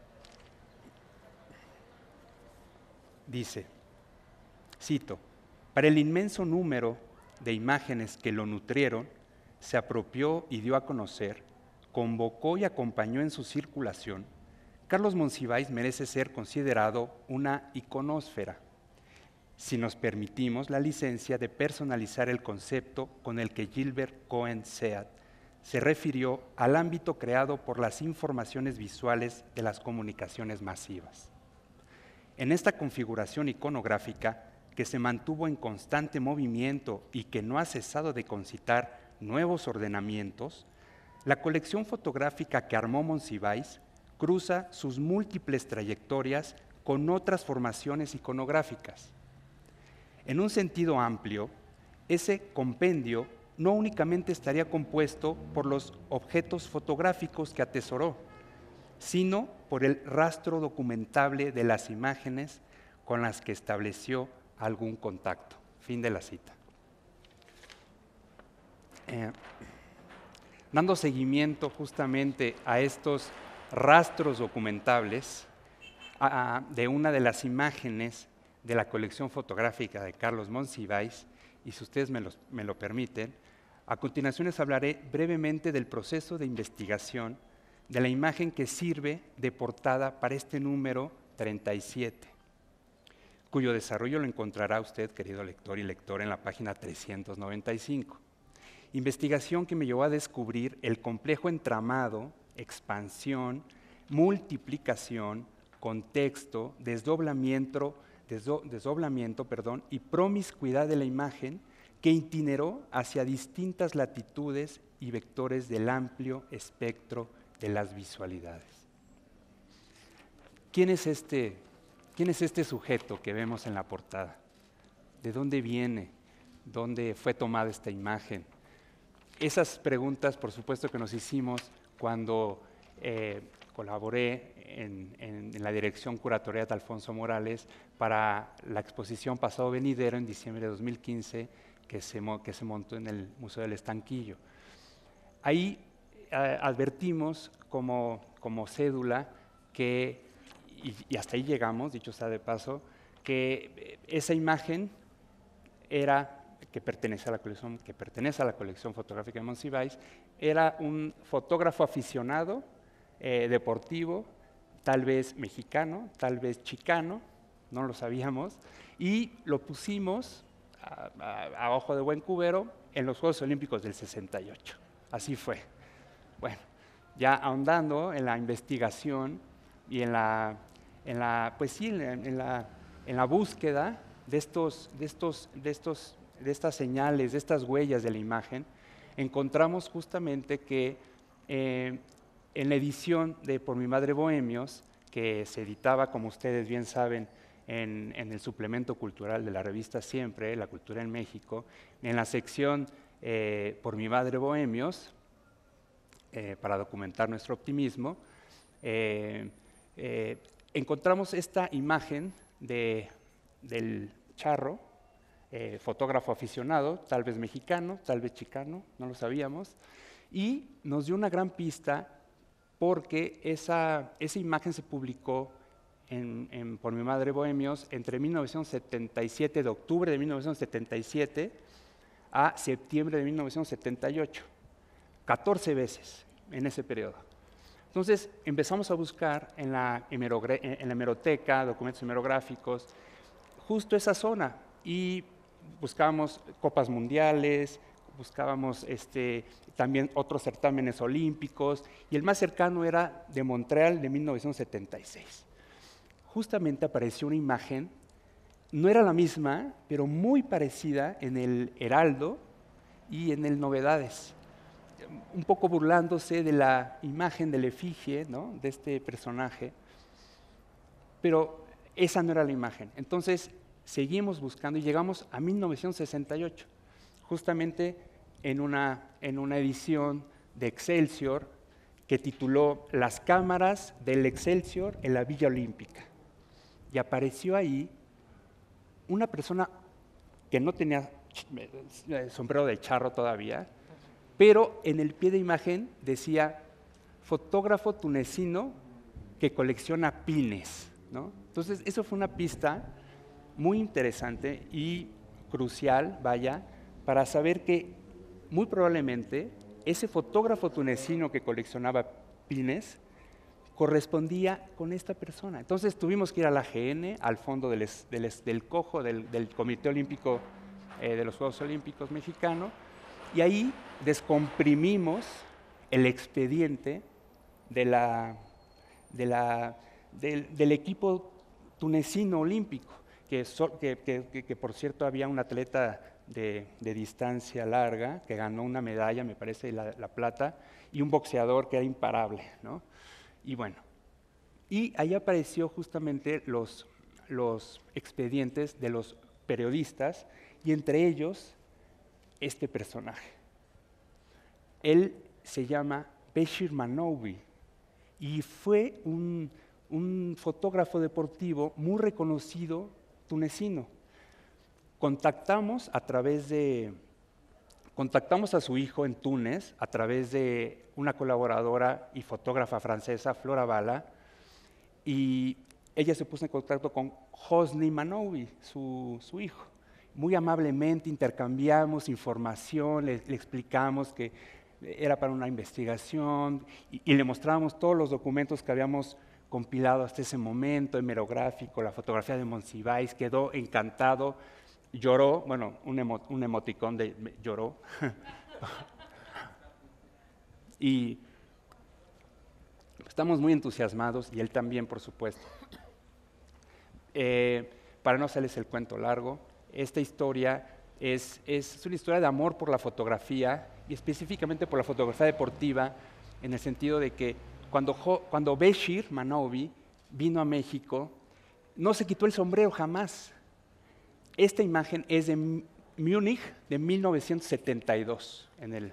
Dice, cito, para el inmenso número de imágenes que lo nutrieron, se apropió y dio a conocer, convocó y acompañó en su circulación, Carlos Monsiváis merece ser considerado una iconósfera, si nos permitimos la licencia de personalizar el concepto con el que Gilbert Cohen Seat se refirió al ámbito creado por las informaciones visuales de las comunicaciones masivas. En esta configuración iconográfica, que se mantuvo en constante movimiento y que no ha cesado de concitar nuevos ordenamientos, la colección fotográfica que armó Monsiváis cruza sus múltiples trayectorias con otras formaciones iconográficas. En un sentido amplio, ese compendio no únicamente estaría compuesto por los objetos fotográficos que atesoró, sino por el rastro documentable de las imágenes con las que estableció algún contacto. Fin de la cita. Eh, dando seguimiento justamente a estos rastros documentables a, a, de una de las imágenes de la colección fotográfica de Carlos Monsiváis, y si ustedes me, los, me lo permiten, a continuación les hablaré brevemente del proceso de investigación de la imagen que sirve de portada para este número treinta y siete, cuyo desarrollo lo encontrará usted, querido lector y lectora, en la página trescientos noventa y cinco. Investigación que me llevó a descubrir el complejo entramado, expansión, multiplicación, contexto, desdoblamiento, desdo, desdoblamiento perdón, y promiscuidad de la imagen que itineró hacia distintas latitudes y vectores del amplio espectro de las visualidades. ¿Quién es este, quién es este sujeto que vemos en la portada? ¿De dónde viene? ¿Dónde fue tomada esta imagen? Esas preguntas, por supuesto, que nos hicimos cuando eh, colaboré en, en, en la dirección curatorial de Alfonso Morales para la exposición Pasado Venidero en diciembre de dos mil quince que se, que se montó en el Museo del Estanquillo. Ahí eh, advertimos como, como cédula que, y, y hasta ahí llegamos, dicho sea de paso, que esa imagen era que pertenece a la colección, que pertenece a la colección fotográfica de Monsiváis, era un fotógrafo aficionado, eh, deportivo, tal vez mexicano, tal vez chicano, no lo sabíamos, y lo pusimos a, a, a ojo de buen cubero en los Juegos Olímpicos del sesenta y ocho. Así fue. Bueno, ya ahondando en la investigación y en la, en la pues sí, en, en la, en la búsqueda de estos, de estos, de estos de estas señales, de estas huellas de la imagen, encontramos justamente que eh, en la edición de Por mi madre Bohemios, que se editaba, como ustedes bien saben, en, en el suplemento cultural de la revista Siempre, La Cultura en México, en la sección eh, Por mi madre Bohemios, eh, para documentar nuestro optimismo, eh, eh, encontramos esta imagen de, del charro, Eh, fotógrafo aficionado, tal vez mexicano, tal vez chicano, no lo sabíamos, y nos dio una gran pista porque esa, esa imagen se publicó en, en Por mi madre Bohemios entre mil novecientos setenta y siete, de octubre de mil novecientos setenta y siete a septiembre de mil novecientos setenta y ocho, catorce veces en ese periodo. Entonces empezamos a buscar en la, en la hemeroteca, documentos hemerográficos, justo esa zona, y buscábamos copas mundiales, buscábamos este, también otros certámenes olímpicos, y el más cercano era de Montreal de mil novecientos setenta y seis. Justamente apareció una imagen, no era la misma, pero muy parecida en el Heraldo y en el Novedades, un poco burlándose de la imagen de la efigie, ¿no?, de este personaje, pero esa no era la imagen. Entonces, seguimos buscando y llegamos a mil novecientos sesenta y ocho, justamente en una, en una edición de Excelsior que tituló Las cámaras del Excelsior en la Villa Olímpica. Y apareció ahí una persona que no tenía sombrero de charro todavía, pero en el pie de imagen decía fotógrafo tunecino que colecciona pines, ¿no? Entonces, eso fue una pista muy interesante y crucial, vaya, para saber que muy probablemente ese fotógrafo tunecino que coleccionaba pines correspondía con esta persona. Entonces tuvimos que ir a la A G N, al fondo del, del, del cojo del, del Comité Olímpico eh, de los Juegos Olímpicos Mexicano, y ahí descomprimimos el expediente de la, de la, del, del equipo tunecino olímpico. que, so, que, que, que, que por cierto había un atleta de, de distancia larga que ganó una medalla, me parece, la, la plata, y un boxeador que era imparable, ¿no? Y bueno, y ahí apareció justamente los, los expedientes de los periodistas, y entre ellos este personaje. Él se llama Béchir Manoubi y fue un, un fotógrafo deportivo muy reconocido tunecino. Contactamos a través de, contactamos a su hijo en Túnez a través de una colaboradora y fotógrafa francesa, Flora Bala, y ella se puso en contacto con Hosni Manoubi, su, su hijo. Muy amablemente intercambiamos información, le, le explicamos que era para una investigación y, y le mostrábamos todos los documentos que habíamos compilado hasta ese momento, hemerográfico, la fotografía de Monsiváis, quedó encantado, lloró, bueno, un, emo, un emoticón de lloró. Y estamos muy entusiasmados, y él también, por supuesto. Eh, para no hacerles el cuento largo, esta historia es, es una historia de amor por la fotografía, y específicamente por la fotografía deportiva, en el sentido de que cuando, cuando Béchir Manoubi vino a México, no se quitó el sombrero jamás. Esta imagen es de Múnich de mil novecientos setenta y dos. En el,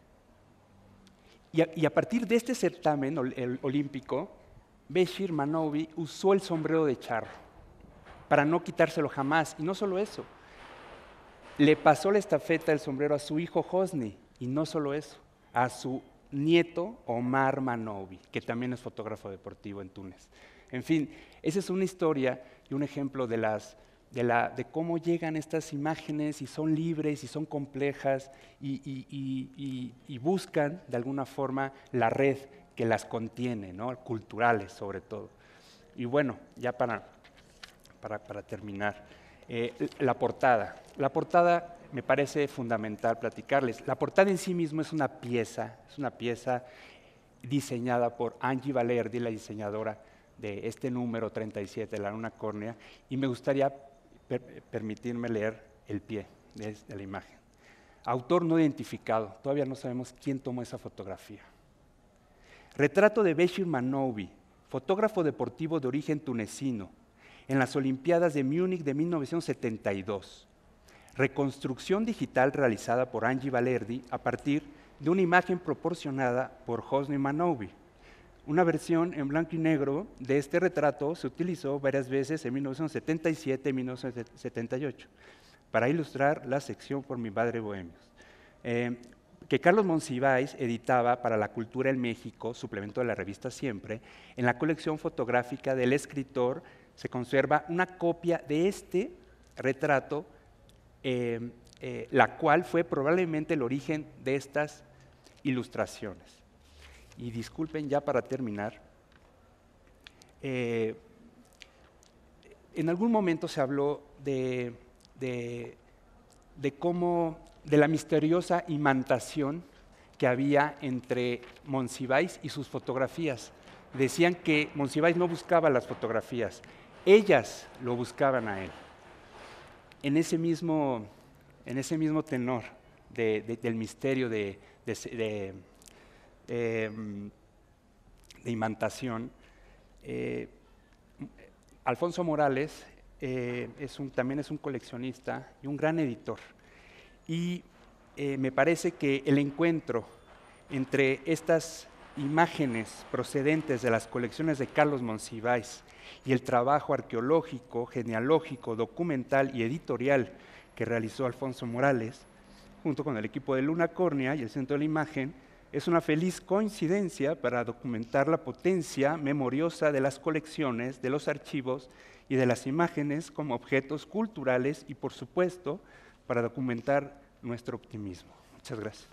y, a, y a partir de este certamen el olímpico, Béchir Manoubi usó el sombrero de charro para no quitárselo jamás. Y no solo eso, le pasó la estafeta del sombrero a su hijo Hosni, y no solo eso, a su nieto Omar Manoubi, que también es fotógrafo deportivo en Túnez. En fin, esa es una historia y un ejemplo de, las, de, la, de cómo llegan estas imágenes y son libres y son complejas y, y, y, y, y buscan de alguna forma la red que las contiene, ¿no? Culturales sobre todo. Y bueno, ya para, para, para terminar, eh, la portada. La portada me parece fundamental platicarles. La portada en sí misma es una pieza, es una pieza diseñada por Angie Valerdi, la diseñadora de este número treinta y siete, La Luna Córnea, y me gustaría per permitirme leer el pie de, de la imagen. Autor no identificado, todavía no sabemos quién tomó esa fotografía. Retrato de Béchir Manoubi, fotógrafo deportivo de origen tunecino, en las Olimpiadas de Múnich de mil novecientos setenta y dos. Reconstrucción digital realizada por Angie Valerdi a partir de una imagen proporcionada por Hosni Manoubi. Una versión en blanco y negro de este retrato se utilizó varias veces en mil novecientos setenta y siete y mil novecientos setenta y ocho para ilustrar la sección Por mi padre Bohemios, eh, que Carlos Monsiváis editaba para La Cultura en México, suplemento de la revista Siempre. En la colección fotográfica del escritor se conserva una copia de este retrato, Eh, eh, la cual fue probablemente el origen de estas ilustraciones. Y disculpen ya para terminar, eh, en algún momento se habló de, de, de cómo, de la misteriosa imantación que había entre Monsiváis y sus fotografías. Decían que Monsiváis no buscaba las fotografías, ellas lo buscaban a él. En ese mismo, en ese mismo tenor de, de, del misterio de, de, de, eh, de imantación, eh, Alfonso Morales eh, es un, también es un coleccionista y un gran editor. Y eh, me parece que el encuentro entre estas imágenes procedentes de las colecciones de Carlos Monsiváis y el trabajo arqueológico, genealógico, documental y editorial que realizó Alfonso Morales, junto con el equipo de Luna Córnea y el Centro de la Imagen, es una feliz coincidencia para documentar la potencia memoriosa de las colecciones, de los archivos y de las imágenes como objetos culturales y, por supuesto, para documentar nuestro optimismo. Muchas gracias.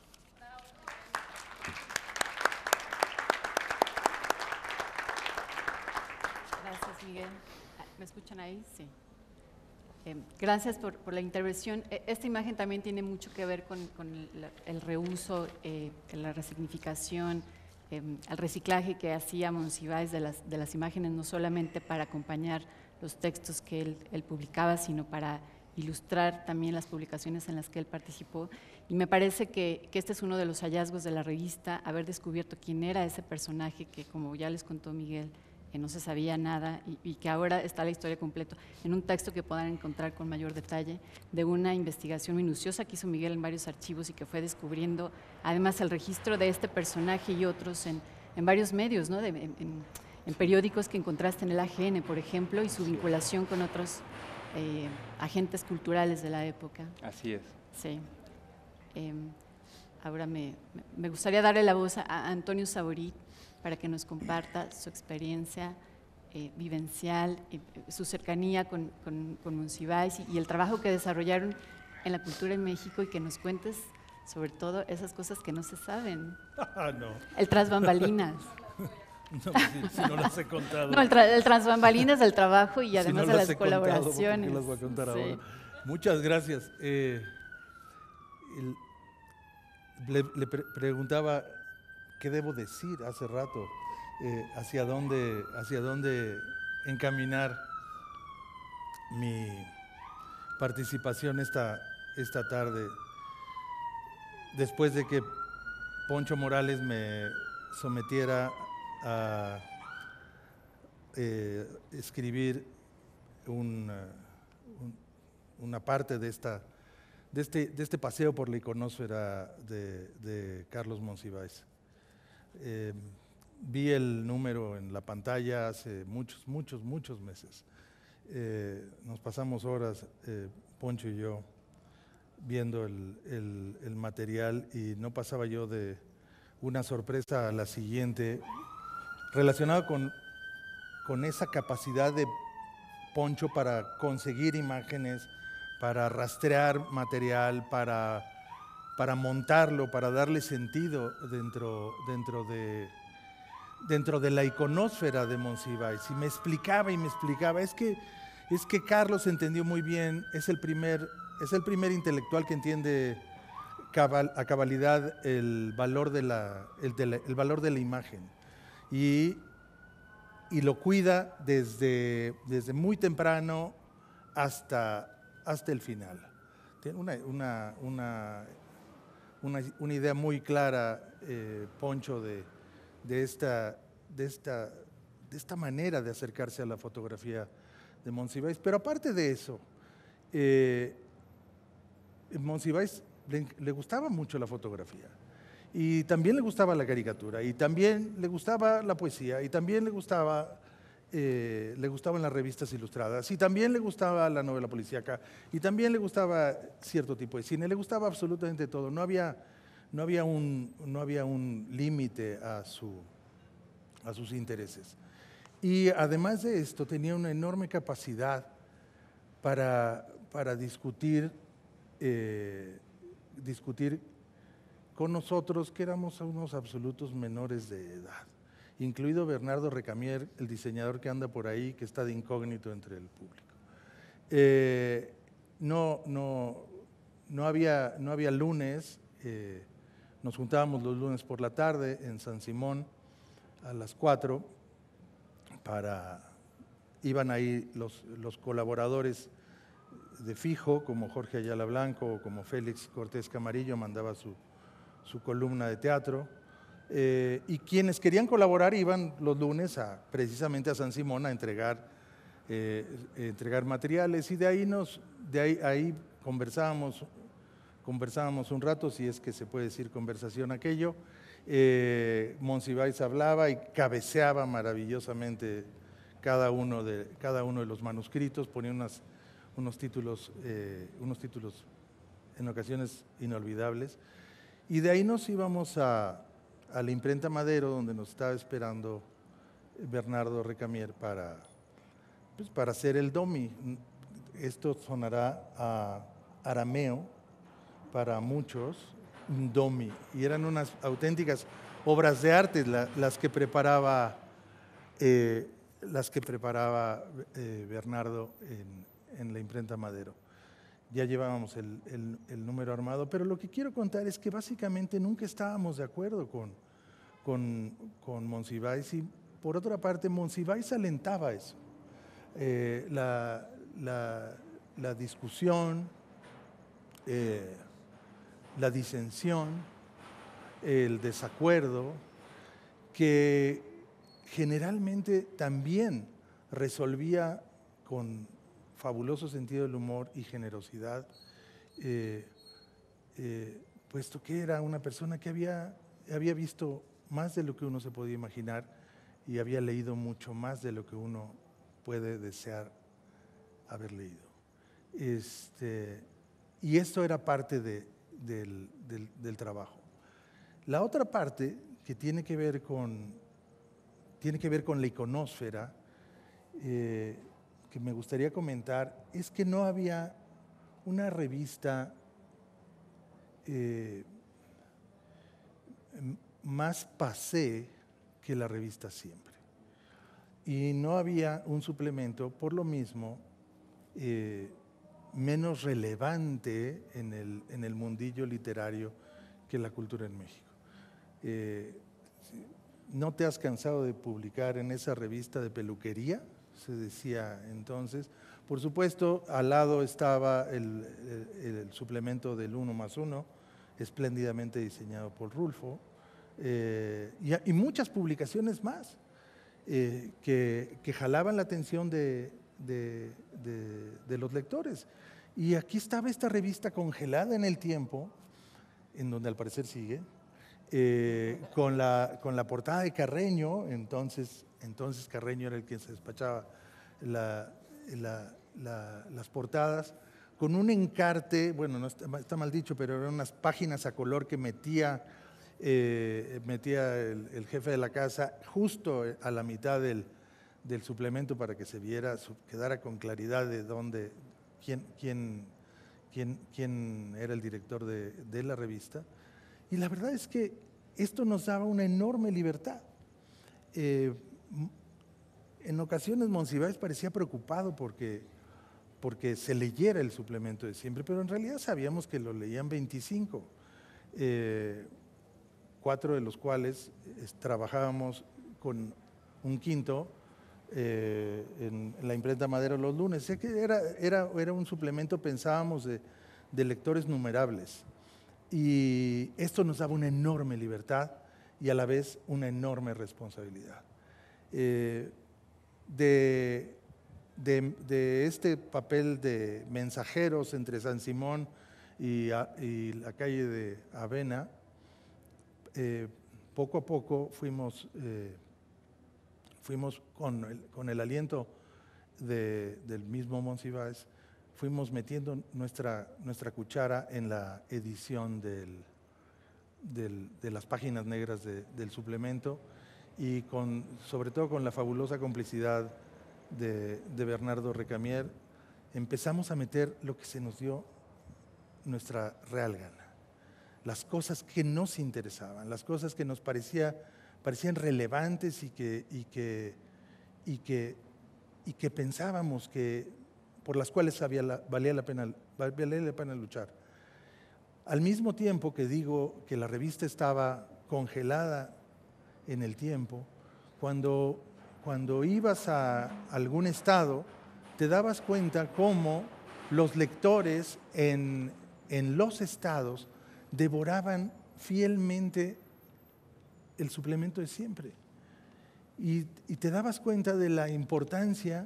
Gracias, Miguel. ¿Me escuchan ahí? Sí. Eh, gracias por, por la intervención. Esta imagen también tiene mucho que ver con, con el, el reuso, eh, la resignificación, eh, el reciclaje que hacía Monsiváis de las, de las imágenes, no solamente para acompañar los textos que él, él publicaba, sino para ilustrar también las publicaciones en las que él participó. Y me parece que, que este es uno de los hallazgos de la revista, haber descubierto quién era ese personaje que, como ya les contó Miguel, que no se sabía nada y, y que ahora está la historia completa en un texto que podrán encontrar con mayor detalle de una investigación minuciosa que hizo Miguel en varios archivos y que fue descubriendo además el registro de este personaje y otros en, en varios medios, ¿no? de, en, en, en periódicos que encontraste en el A G N, por ejemplo, y su vinculación con otros eh, agentes culturales de la época. Así es. Sí. Eh, ahora me, me gustaría darle la voz a, a Antonio Saborit para que nos comparta su experiencia eh, vivencial, eh, su cercanía con, con, con Monsiváis y, y el trabajo que desarrollaron en la cultura en México, y que nos cuentes sobre todo esas cosas que no se saben. Ah, no. El tras bambalinas. No, si, si no las he contado. No, el, tra el tras bambalinas del trabajo y además si no de las las he contado, colaboraciones. ¿por qué las voy a contar Sí. ahora? Muchas gracias. Eh, el, le, le pre preguntaba qué debo decir hace rato, eh, hacia dónde, hacia dónde encaminar mi participación esta, esta tarde, después de que Poncho Morales me sometiera a eh, escribir un, un, una parte de, esta, de, este, de este paseo por la iconósfera de, de Carlos Monsiváis. Eh, vi el número en la pantalla hace muchos, muchos, muchos meses. Eh, nos pasamos horas, eh, Poncho y yo, viendo el, el, el material, y no pasaba yo de una sorpresa a la siguiente, relacionada con, con esa capacidad de Poncho para conseguir imágenes, para rastrear material, para, para montarlo, para darle sentido dentro, dentro, de, dentro de la iconósfera de Monsiváis. Y me explicaba y me explicaba, es que, es que Carlos entendió muy bien, es el primer, es el primer intelectual que entiende cabal, a cabalidad el valor de la, el, de la, el valor de la imagen. Y, y lo cuida desde, desde muy temprano hasta, hasta el final. Tiene una, una, una, una, una idea muy clara, eh, Poncho, de, de, esta, de, esta, de esta manera de acercarse a la fotografía de Monsiváis. Pero aparte de eso, eh, Monsiváis le, le gustaba mucho la fotografía, y también le gustaba la caricatura, y también le gustaba la poesía, y también le gustaba, eh, le gustaban las revistas ilustradas, y también le gustaba la novela policíaca, y también le gustaba cierto tipo de cine, le gustaba absolutamente todo. No había, no había un, no había un límite a, su, a sus intereses. Y además de esto, tenía una enorme capacidad para, para discutir, eh, discutir con nosotros, que éramos unos absolutos menores de edad, incluido Bernardo Recamier, el diseñador que anda por ahí, que está de incógnito entre el público. Eh, no, no, no, había, no había lunes, eh, nos juntábamos los lunes por la tarde en San Simón a las cuatro, para, iban ahí los, los colaboradores de fijo, como Jorge Ayala Blanco o como Félix Cortés Camarillo, mandaba su, su columna de teatro, eh, y quienes querían colaborar iban los lunes a, precisamente a San Simón a entregar, eh, entregar materiales, y de ahí, nos, de ahí, ahí conversábamos, conversábamos un rato, si es que se puede decir conversación aquello. Eh, Monsiváis hablaba y cabeceaba maravillosamente cada uno de, cada uno de los manuscritos, ponía unas, unos, títulos, eh, unos títulos en ocasiones inolvidables, y de ahí nos íbamos a, a la imprenta Madero, donde nos estaba esperando Bernardo Recamier para, pues, para hacer el domi. Esto sonará a arameo para muchos, un domi, y eran unas auténticas obras de arte la, las que preparaba, eh, las que preparaba eh, Bernardo en, en la imprenta Madero. Ya llevábamos el, el, el número armado, pero lo que quiero contar es que básicamente nunca estábamos de acuerdo con, con, con Monsiváis, y por otra parte Monsiváis alentaba eso, eh, la, la, la discusión, eh, la disensión, el desacuerdo, que generalmente también resolvía con fabuloso sentido del humor y generosidad, eh, eh, puesto que era una persona que había, había visto más de lo que uno se podía imaginar y había leído mucho más de lo que uno puede desear haber leído. Este, y esto era parte de, del, del, del trabajo. La otra parte que tiene que ver con, tiene que ver con la iconósfera, eh, que me gustaría comentar, es que no había una revista eh, más pasé que la revista Siempre. Y no había un suplemento, por lo mismo, eh, menos relevante en el, en el mundillo literario que la cultura en México. Eh, ¿No te has cansado de publicar en esa revista de peluquería? Se decía entonces. Por supuesto, al lado estaba el, el, el suplemento del uno más uno, espléndidamente diseñado por Rulfo, eh, y, y muchas publicaciones más eh, que, que jalaban la atención de, de, de, de los lectores. Y aquí estaba esta revista congelada en el tiempo, en donde al parecer sigue, eh, con, la, con la portada de Carreño. Entonces, entonces Carreño era el que se despachaba la, la, la, las portadas, con un encarte, bueno, no está, está mal dicho, pero eran unas páginas a color que metía, eh, metía el, el jefe de la casa justo a la mitad del, del suplemento para que se viera, quedara con claridad de dónde, quién, quién, quién, quién era el director de, de la revista. Y la verdad es que esto nos daba una enorme libertad. Eh, en ocasiones Monsiváis parecía preocupado porque, porque se leyera el suplemento de Siempre, pero en realidad sabíamos que lo leían veinticinco, eh, cuatro de los cuales eh, trabajábamos con un quinto eh, en, en la imprenta Madero los lunes. Sé que era, era, era un suplemento, pensábamos, de, de lectores numerables. Y esto nos daba una enorme libertad y a la vez una enorme responsabilidad. Eh, de, de, de este papel de mensajeros entre San Simón y, a, y la calle de Avena, eh, poco a poco fuimos, eh, fuimos con, el, con el aliento de, del mismo Monsiváis, fuimos metiendo nuestra, nuestra cuchara en la edición del, del, de las páginas negras de, del suplemento y con, sobre todo con la fabulosa complicidad de, de Bernardo Recamier, empezamos a meter lo que se nos dio nuestra real gana. Las cosas que nos interesaban, las cosas que nos parecía, parecían relevantes y que, y, que, y, que, y que pensábamos que por las cuales había la, valía, la pena, valía la pena luchar. Al mismo tiempo que digo que la revista estaba congelada en el tiempo, cuando, cuando ibas a algún estado, te dabas cuenta cómo los lectores en, en los estados devoraban fielmente el suplemento de Siempre. Y, y te dabas cuenta de la importancia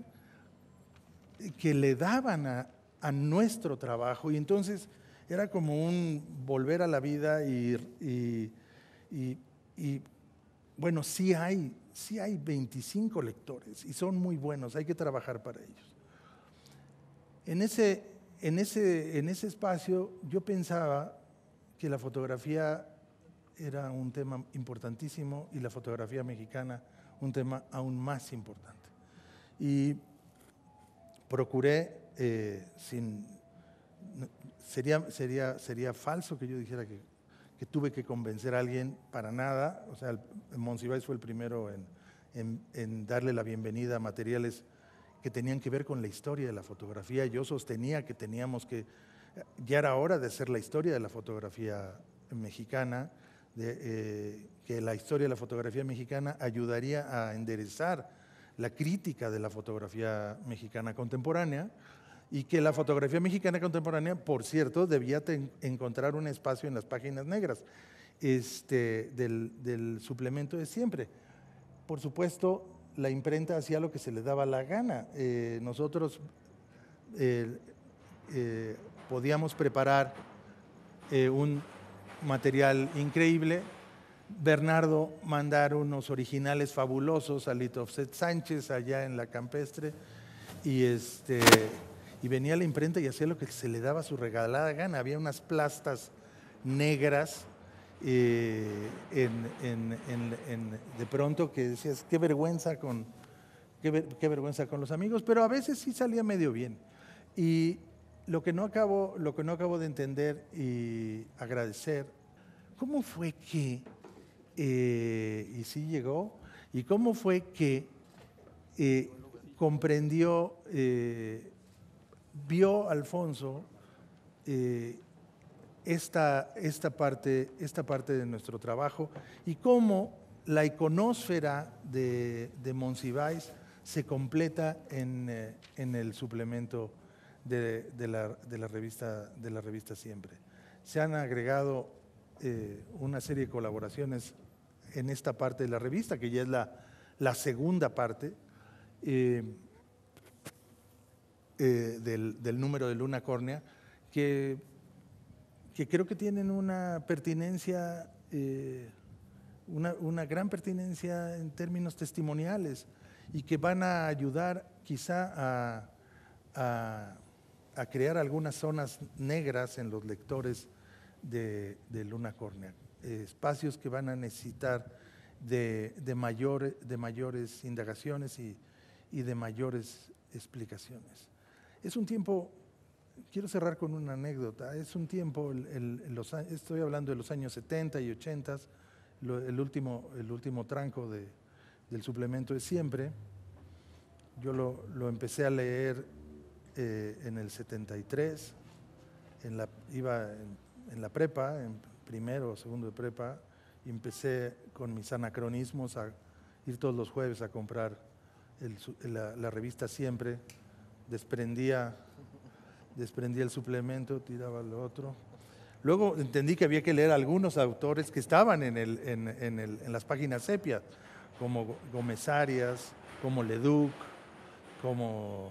que le daban a, a nuestro trabajo, y entonces era como un volver a la vida y, y, y, y bueno, sí hay, sí hay veinticinco lectores y son muy buenos, hay que trabajar para ellos. En ese, en ese, en ese espacio yo pensaba que la fotografía era un tema importantísimo y la fotografía mexicana un tema aún más importante. Y procuré, eh, sin, sería, sería, sería falso que yo dijera que, que tuve que convencer a alguien, para nada. O sea, Monsiváis fue el primero en, en, en darle la bienvenida a materiales que tenían que ver con la historia de la fotografía. Yo sostenía que teníamos que, ya era hora de hacer la historia de la fotografía mexicana, de, eh, que la historia de la fotografía mexicana ayudaría a enderezar la crítica de la fotografía mexicana contemporánea, y que la fotografía mexicana contemporánea, por cierto, debía ten, encontrar un espacio en las páginas negras este, del, del suplemento de siempre. Por supuesto, la imprenta hacía lo que se le daba la gana. Eh, nosotros eh, eh, podíamos preparar eh, un material increíble, Bernardo mandar unos originales fabulosos a Litofset Sánchez allá en la Campestre, y, este, y venía la imprenta y hacía lo que se le daba su regalada gana. Había unas plastas negras eh, en, en, en, en, de pronto que decías, qué vergüenza, con, qué, ver, qué vergüenza con los amigos, pero a veces sí salía medio bien. Y lo que no acabo, lo que no acabo de entender y agradecer, ¿cómo fue que, eh, y sí llegó, y cómo fue que eh, comprendió, eh, vio Alfonso eh, esta, esta, parte, esta parte de nuestro trabajo, y cómo la iconósfera de, de Monsiváis se completa en, eh, en el suplemento de, de, la, de, la revista, de la revista Siempre. Se han agregado eh, una serie de colaboraciones en esta parte de la revista, que ya es la, la segunda parte eh, eh, del, del número de Luna Córnea, que, que creo que tienen una pertinencia, eh, una, una gran pertinencia en términos testimoniales, y que van a ayudar quizá a, a, a crear algunas zonas negras en los lectores de, de Luna Córnea, eh, espacios que van a necesitar de, de, mayor, de mayores indagaciones y, y de mayores explicaciones. Es un tiempo, quiero cerrar con una anécdota, es un tiempo, el, el, los, estoy hablando de los años setenta y ochenta, lo, el, último, el último tranco de, del suplemento de Siempre. Yo lo, lo empecé a leer eh, en el setenta y tres, en la, iba en, en la prepa, en primero o segundo de prepa, y empecé con mis anacronismos a ir todos los jueves a comprar el, la, la revista Siempre, desprendía, desprendía el suplemento, tiraba lo otro. Luego entendí que había que leer a algunos autores que estaban en, el, en, en, el, en las páginas sepia, como Gómez Arias, como Leduc, como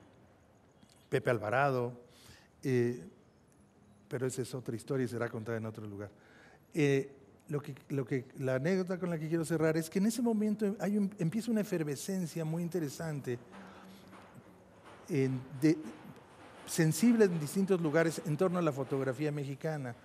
Pepe Alvarado, eh, pero esa es otra historia y será contada en otro lugar. Eh, lo que, lo que, la anécdota con la que quiero cerrar es que en ese momento hay un, empieza una efervescencia muy interesante, en, de, sensible en distintos lugares en torno a la fotografía mexicana,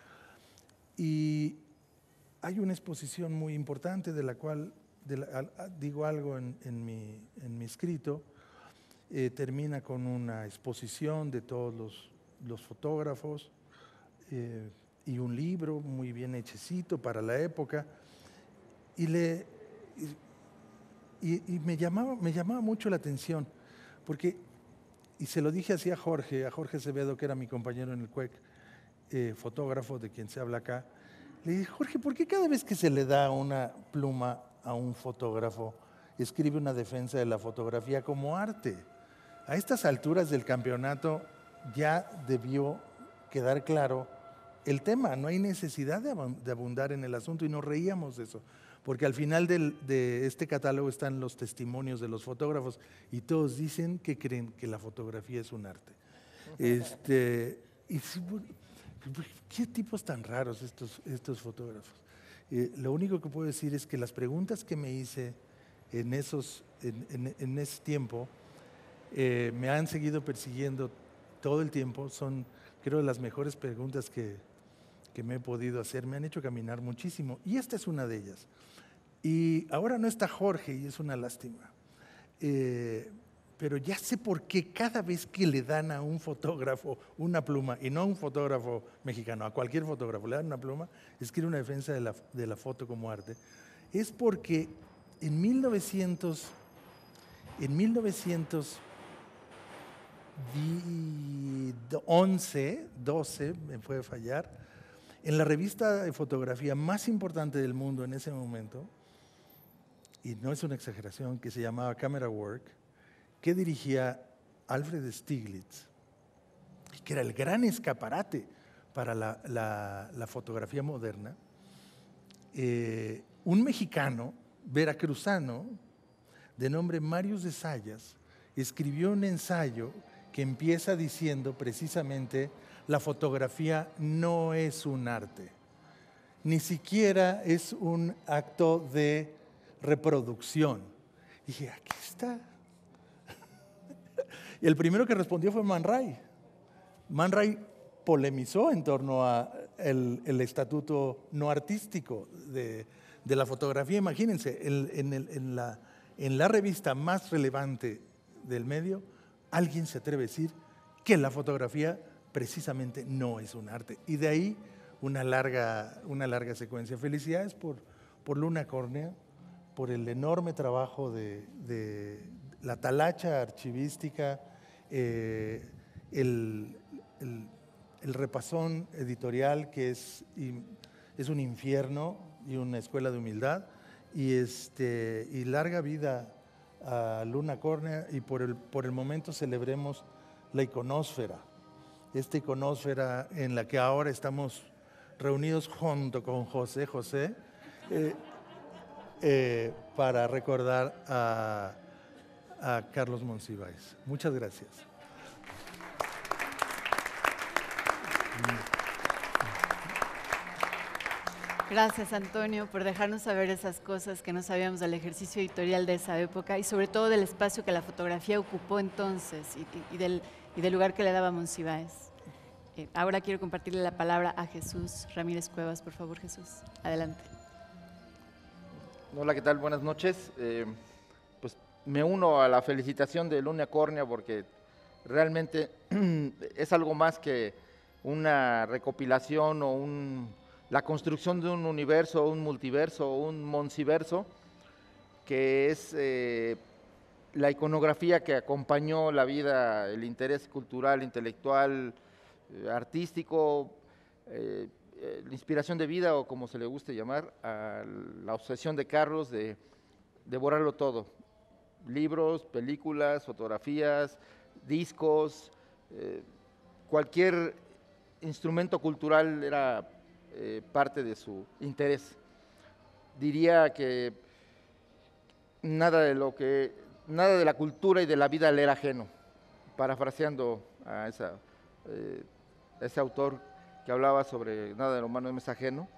y hay una exposición muy importante de la cual de la, digo algo en, en, mi, en mi escrito. Eh, termina con una exposición de todos los, los fotógrafos eh, y un libro muy bien hechecito para la época, y, le, y, y me, llamaba, me llamaba mucho la atención, porque, y se lo dije así a Jorge, a Jorge Acevedo, que era mi compañero en el C U E C, eh, fotógrafo de quien se habla acá, le dije, Jorge, ¿por qué cada vez que se le da una pluma a un fotógrafo escribe una defensa de la fotografía como arte? A estas alturas del campeonato ya debió quedar claro el tema, no hay necesidad de abundar en el asunto, y nos reíamos de eso, porque al final del, de este catálogo están los testimonios de los fotógrafos, y todos dicen que creen que la fotografía es un arte. Este, y, ¿qué tipos tan raros estos, estos fotógrafos? Eh, lo único que puedo decir es que las preguntas que me hice en, esos, en, en, en ese tiempo eh, me han seguido persiguiendo todo el tiempo. Son, creo, las mejores preguntas que, que me he podido hacer. Me han hecho caminar muchísimo, y esta es una de ellas. Y ahora no está Jorge, y es una lástima. Eh, pero ya sé por qué cada vez que le dan a un fotógrafo una pluma, y no a un fotógrafo mexicano, a cualquier fotógrafo le dan una pluma, escribe una defensa de la, de la foto como arte, es porque en mil novecientos, en mil novecientos once, doce, me puede fallar, en la revista de fotografía más importante del mundo en ese momento, y no es una exageración, que se llamaba Camera Work, que dirigía Alfred Stieglitz, que era el gran escaparate para la, la, la fotografía moderna. Eh, un mexicano, veracruzano, de nombre Marius de Zayas, escribió un ensayo que empieza diciendo precisamente: la fotografía no es un arte, ni siquiera es un acto de reproducción. Y dije, aquí está. Y el primero que respondió fue Man Ray. Man Ray polemizó en torno a el, el estatuto no artístico de, de la fotografía. Imagínense, el, en, el, en, la, en la revista más relevante del medio, alguien se atreve a decir que la fotografía precisamente no es un arte. Y de ahí una larga, una larga secuencia. Felicidades por, por Luna Córnea, por el enorme trabajo de, de la talacha archivística, eh, el, el, el repasón editorial que es, es un infierno y una escuela de humildad, y, este, y larga vida a Luna Córnea, y por el, por el momento celebremos la iconósfera, esta iconósfera en la que ahora estamos reunidos junto con José José, eh, eh, para recordar a, a Carlos Monsiváis. Muchas gracias. Gracias, Antonio, por dejarnos saber esas cosas que no sabíamos del ejercicio editorial de esa época y sobre todo del espacio que la fotografía ocupó entonces y, y, del, y del lugar que le daba Monsiváis. Eh, ahora quiero compartirle la palabra a Jesús Ramírez Cuevas. Por favor, Jesús, adelante. Hola, ¿qué tal? Buenas noches. Eh, pues me uno a la felicitación de Luna Córnea porque realmente es algo más que una recopilación o un, la construcción de un universo, un multiverso, un monsiverso, que es eh, la iconografía que acompañó la vida, el interés cultural, intelectual, eh, artístico, eh, eh, la inspiración de vida, o como se le guste llamar, a la obsesión de Carlos de devorarlo todo. Libros, películas, fotografías, discos, eh, cualquier instrumento cultural era eh, parte de su interés. Diría que nada de lo que, nada de la cultura y de la vida le era ajeno, parafraseando a, esa, eh, a ese autor que hablaba sobre nada de lo humano me es ajeno.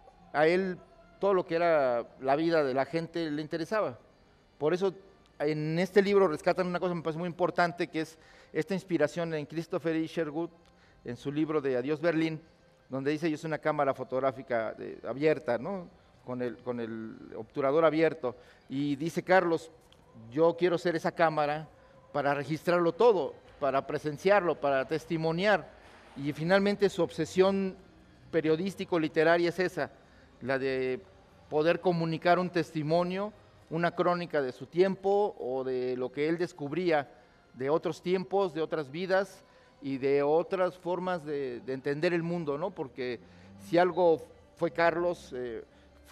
A él todo lo que era la vida de la gente le interesaba. Por eso en este libro rescatan una cosa que me parece muy importante, que es esta inspiración en Christopher Isherwood, en su libro de Adiós Berlín, donde dice: yo soy una cámara fotográfica de, abierta, ¿no? con, el, con el obturador abierto, y dice Carlos: yo quiero ser esa cámara para registrarlo todo, para presenciarlo, para testimoniar, y finalmente su obsesión periodístico-literaria es esa, la de poder comunicar un testimonio, una crónica de su tiempo o de lo que él descubría de otros tiempos, de otras vidas y de otras formas de, de entender el mundo, ¿no? Porque si algo fue Carlos, eh,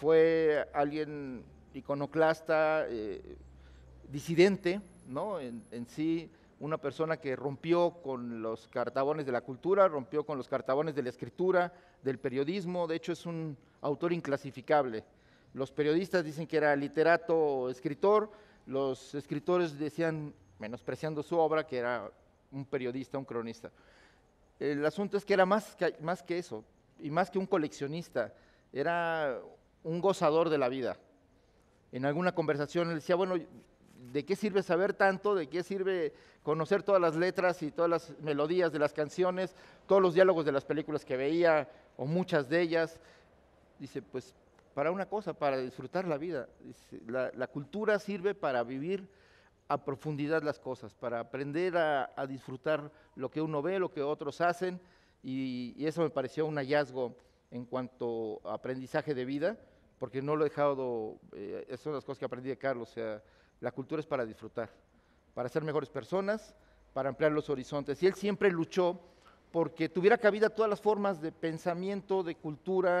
fue alguien iconoclasta, eh, disidente, ¿no? En, en sí, una persona que rompió con los cartabones de la cultura, rompió con los cartabones de la escritura, del periodismo. De hecho, es un autor inclasificable. Los periodistas dicen que era literato o escritor, los escritores decían, menospreciando su obra, que era un periodista, un cronista. El asunto es que era más que, más que eso, y más que un coleccionista, era un gozador de la vida. En alguna conversación él decía, bueno, ¿de qué sirve saber tanto? ¿De qué sirve conocer todas las letras y todas las melodías de las canciones, todos los diálogos de las películas que veía, o muchas de ellas? Dice, pues para una cosa, para disfrutar la vida. Dice, la, la cultura sirve para vivir a profundidad las cosas, para aprender a, a disfrutar lo que uno ve, lo que otros hacen, y, y eso me pareció un hallazgo en cuanto a aprendizaje de vida, porque no lo he dejado, eh, esas son las cosas que aprendí de Carlos, o sea, la cultura es para disfrutar, para ser mejores personas, para ampliar los horizontes, y él siempre luchó porque tuviera cabida todas las formas de pensamiento, de cultura,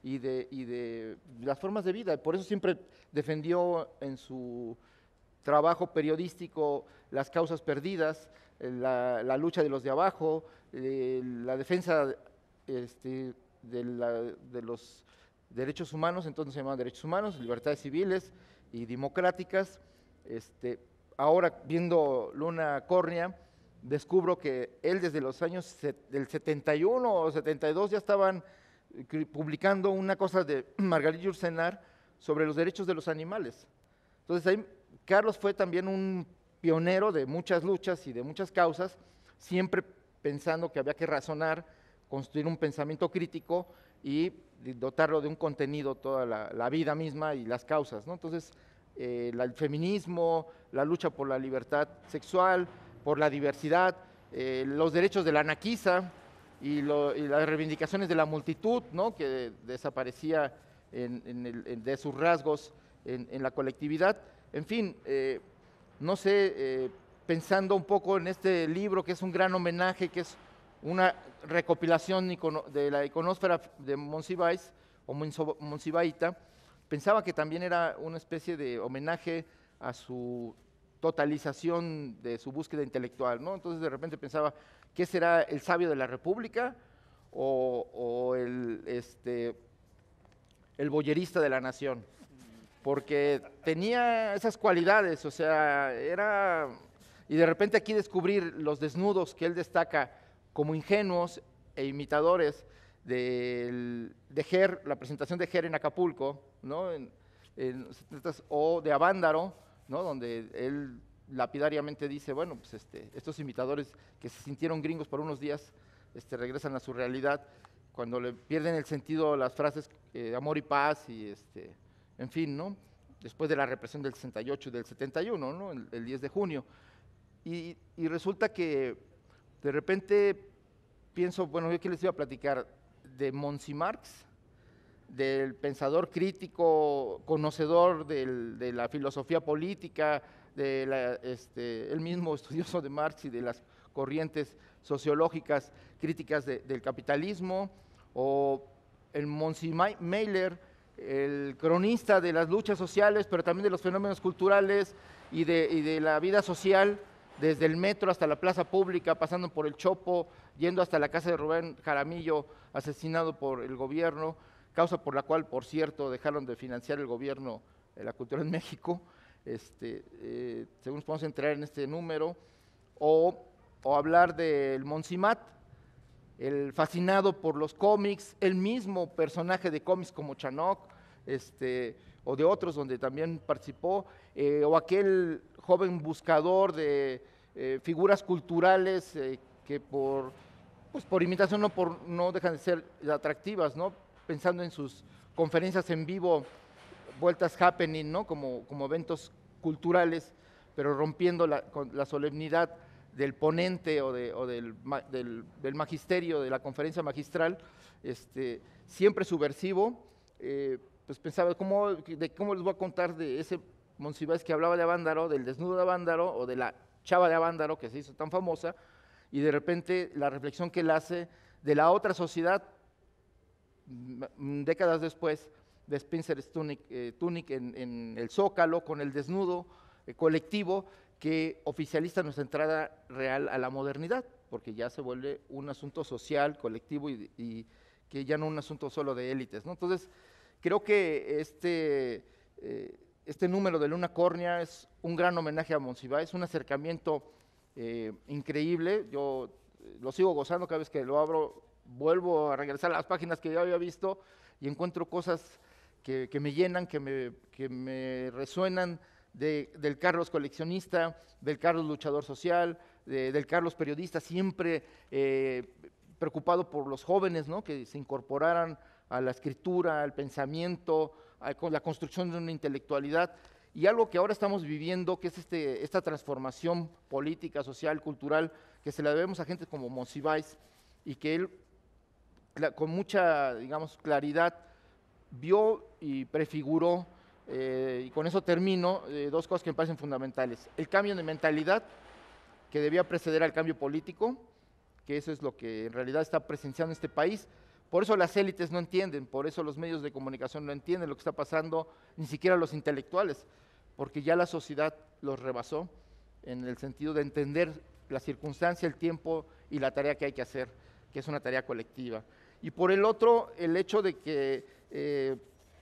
y de, y de las formas de vida. Por eso siempre defendió en su trabajo periodístico las causas perdidas, la, la lucha de los de abajo, eh, la defensa este, de, la, de los derechos humanos, entonces se llamaban derechos humanos, libertades civiles y democráticas. Este, ahora, viendo Luna Córnea, descubro que él desde los años del setenta y uno o setenta y dos ya estaban publicando una cosa de Margarita Yourcenar sobre los derechos de los animales. Entonces ahí Carlos fue también un pionero de muchas luchas y de muchas causas, siempre pensando que había que razonar, construir un pensamiento crítico y dotarlo de un contenido toda la, la vida misma y las causas, ¿no? Entonces, eh, la, el feminismo, la lucha por la libertad sexual, por la diversidad, eh, los derechos de la naquiza y, lo, y las reivindicaciones de la multitud, ¿no? Que desaparecía en, en el, en, de sus rasgos en, en la colectividad. En fin, eh, no sé, eh, pensando un poco en este libro, que es un gran homenaje, que es una recopilación de la iconósfera de Monsiváis, o Monsiváita, pensaba que también era una especie de homenaje a su totalización de su búsqueda intelectual, ¿no? Entonces de repente pensaba, ¿qué será el sabio de la República o, o el, este, el boyerista de la nación? Porque tenía esas cualidades, o sea, era... Y de repente aquí descubrir los desnudos que él destaca como ingenuos e imitadores de, de Ger, la presentación de Ger en Acapulco, ¿no? En, en, o de Avándaro, ¿no? Donde él lapidariamente dice, bueno, pues este, estos imitadores que se sintieron gringos por unos días este, regresan a su realidad, cuando le pierden el sentido las frases eh, amor y paz, y este, en fin, ¿no? Después de la represión del sesenta y ocho y del setenta y uno, ¿no? el, el diez de junio. Y, y resulta que de repente pienso, bueno, yo que les iba a platicar de Monsi Marx, del pensador crítico, conocedor del, de la filosofía política, de la, este, él mismo estudioso de Marx y de las corrientes sociológicas críticas de, del capitalismo, o el Monsi Mailer, el cronista de las luchas sociales, pero también de los fenómenos culturales y de, y de la vida social, desde el metro hasta la plaza pública, pasando por el Chopo, yendo hasta la casa de Rubén Jaramillo, asesinado por el gobierno, causa por la cual, por cierto, dejaron de financiar el gobierno de la cultura en México, este, eh, según nos podemos enterar en este número, o, o hablar del Monsimat, el fascinado por los cómics, el mismo personaje de cómics como Chanok, este, o de otros donde también participó, eh, o aquel joven buscador de eh, figuras culturales eh, que por, pues por imitación no, por, no dejan de ser atractivas, ¿no? Pensando en sus conferencias en vivo, vueltas happening, ¿no? Como, como eventos culturales, pero rompiendo la, con la solemnidad del ponente o, de, o del, del, del magisterio, de la conferencia magistral, este, siempre subversivo. Eh, pues pensaba, ¿cómo, de cómo les voy a contar de ese Monsiváis que hablaba de Avándaro, del desnudo de Avándaro, o de la chava de Avándaro que se hizo tan famosa, y de repente la reflexión que él hace de la otra sociedad, décadas después, de Spencer Tunick, eh, Tunick en, en el Zócalo, con el desnudo eh, colectivo, que oficializa nuestra entrada real a la modernidad, porque ya se vuelve un asunto social, colectivo, y, y que ya no un asunto solo de élites, ¿no? Entonces, creo que este, eh, este número de Luna Córnea es un gran homenaje a Monsiváis, un acercamiento eh, increíble. Yo lo sigo gozando cada vez que lo abro, vuelvo a regresar a las páginas que ya había visto y encuentro cosas que, que me llenan, que me, que me resuenan, De, del Carlos coleccionista, del Carlos luchador social, de, del Carlos periodista, siempre eh, preocupado por los jóvenes, ¿no? Que se incorporaran a la escritura, al pensamiento, a la construcción de una intelectualidad, y algo que ahora estamos viviendo, que es este, esta transformación política, social, cultural, que se la debemos a gente como Monsiváis, y que él con mucha, digamos, claridad vio y prefiguró. Eh, y con eso termino, eh, dos cosas que me parecen fundamentales. El cambio de mentalidad que debía preceder al cambio político, que eso es lo que en realidad está presenciando este país, Por eso las élites no entienden, por eso los medios de comunicación no entienden lo que está pasando, ni siquiera los intelectuales, porque ya la sociedad los rebasó en el sentido de entender la circunstancia, el tiempo y la tarea que hay que hacer, que es una tarea colectiva. Y por el otro, el hecho de que eh,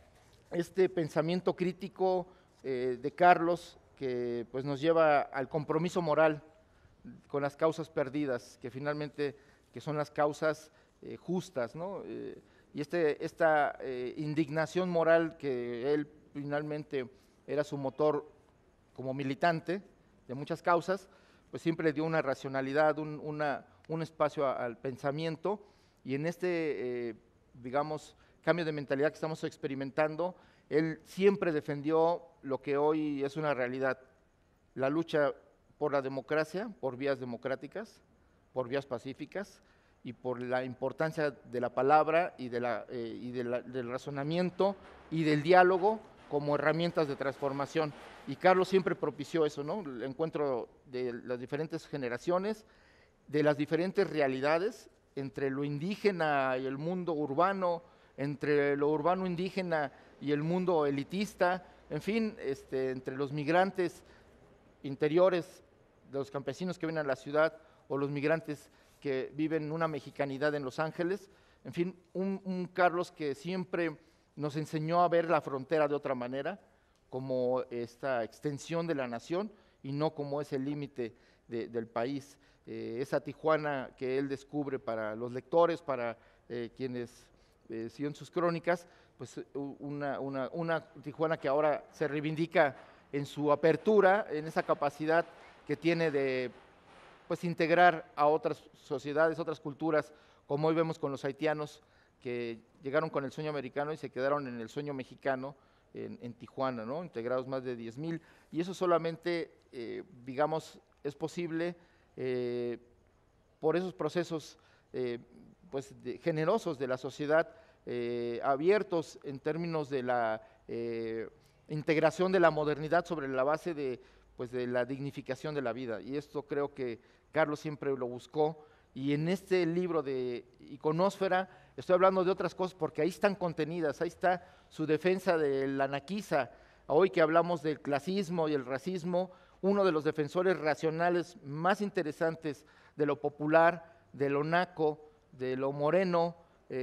este pensamiento crítico eh, de Carlos, que pues nos lleva al compromiso moral con las causas perdidas, que finalmente que son las causas eh, justas, ¿no? Eh, y este, esta eh, indignación moral que él finalmente era su motor como militante de muchas causas, pues siempre le dio una racionalidad, un, una, un espacio a, al pensamiento, y en este, eh, digamos, cambio de mentalidad que estamos experimentando, él siempre defendió lo que hoy es una realidad, la lucha por la democracia, por vías democráticas, por vías pacíficas, y por la importancia de la palabra y, de la, eh, y de la, del razonamiento y del diálogo como herramientas de transformación. Y Carlos siempre propició eso, ¿no? El encuentro de las diferentes generaciones, de las diferentes realidades, entre lo indígena y el mundo urbano, entre lo urbano indígena y el mundo elitista, en fin, este, entre los migrantes interiores, de los campesinos que vienen a la ciudad, o los migrantes que viven una mexicanidad en Los Ángeles, en fin, un, un Carlos que siempre nos enseñó a ver la frontera de otra manera, como esta extensión de la nación y no como ese límite de, del país. Eh, esa Tijuana que él descubre para los lectores, para eh, quienes eh, siguen sus crónicas, pues una, una, una Tijuana que ahora se reivindica en su apertura, en esa capacidad que tiene de pues integrar a otras sociedades, otras culturas, como hoy vemos con los haitianos que llegaron con el sueño americano y se quedaron en el sueño mexicano en, en Tijuana, ¿no? Integrados más de diez mil, y eso solamente, eh, digamos, es posible eh, por esos procesos eh, pues de, generosos de la sociedad, eh, abiertos en términos de la eh, integración de la modernidad sobre la base de, pues de la dignificación de la vida, y esto creo que Carlos siempre lo buscó, y en este libro de Iconósfera estoy hablando de otras cosas porque ahí están contenidas, ahí está su defensa de la naquiza. Hoy que hablamos del clasismo y el racismo, uno de los defensores racionales más interesantes de lo popular, de lo naco, de lo moreno,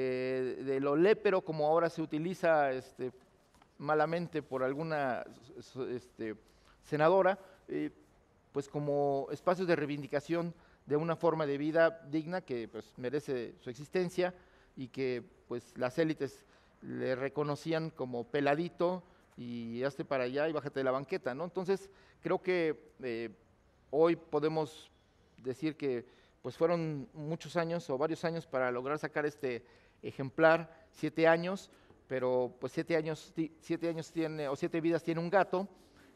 eh, de lo lépero, como ahora se utiliza este, malamente por alguna este, senadora, eh, pues como espacios de reivindicación de una forma de vida digna que pues merece su existencia y que pues las élites le reconocían como peladito y hazte para allá y bájate de la banqueta, ¿no? Entonces creo que eh, hoy podemos decir que pues fueron muchos años o varios años para lograr sacar este ejemplar, siete años, pero pues siete años, siete años tiene, o siete vidas tiene un gato,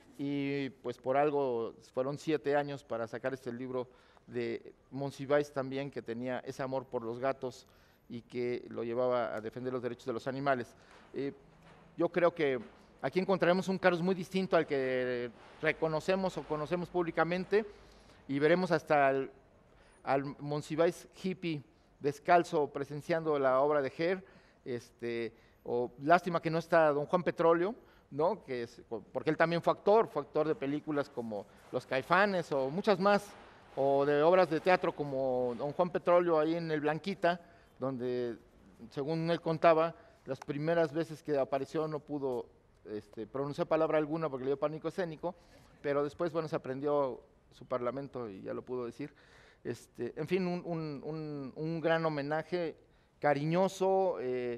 y pues por algo fueron siete años para sacar este libro de Monsiváis también, que tenía ese amor por los gatos y que lo llevaba a defender los derechos de los animales. Eh, yo creo que aquí encontraremos un Carlos muy distinto al que reconocemos o conocemos públicamente, y veremos hasta el, al Monsiváis hippie descalzo presenciando la obra de Herr, este, o lástima que no está don Juan Petróleo, ¿no? Que es, porque él también fue actor, fue actor de películas como Los Caifanes o muchas más, o de obras de teatro como don Juan Petróleo ahí en el Blanquita, donde según él contaba, las primeras veces que apareció no pudo este, pronunciar palabra alguna porque le dio pánico escénico, pero después, bueno, se aprendió su parlamento y ya lo pudo decir. Este, en fin, un, un, un, un gran homenaje, cariñoso, eh,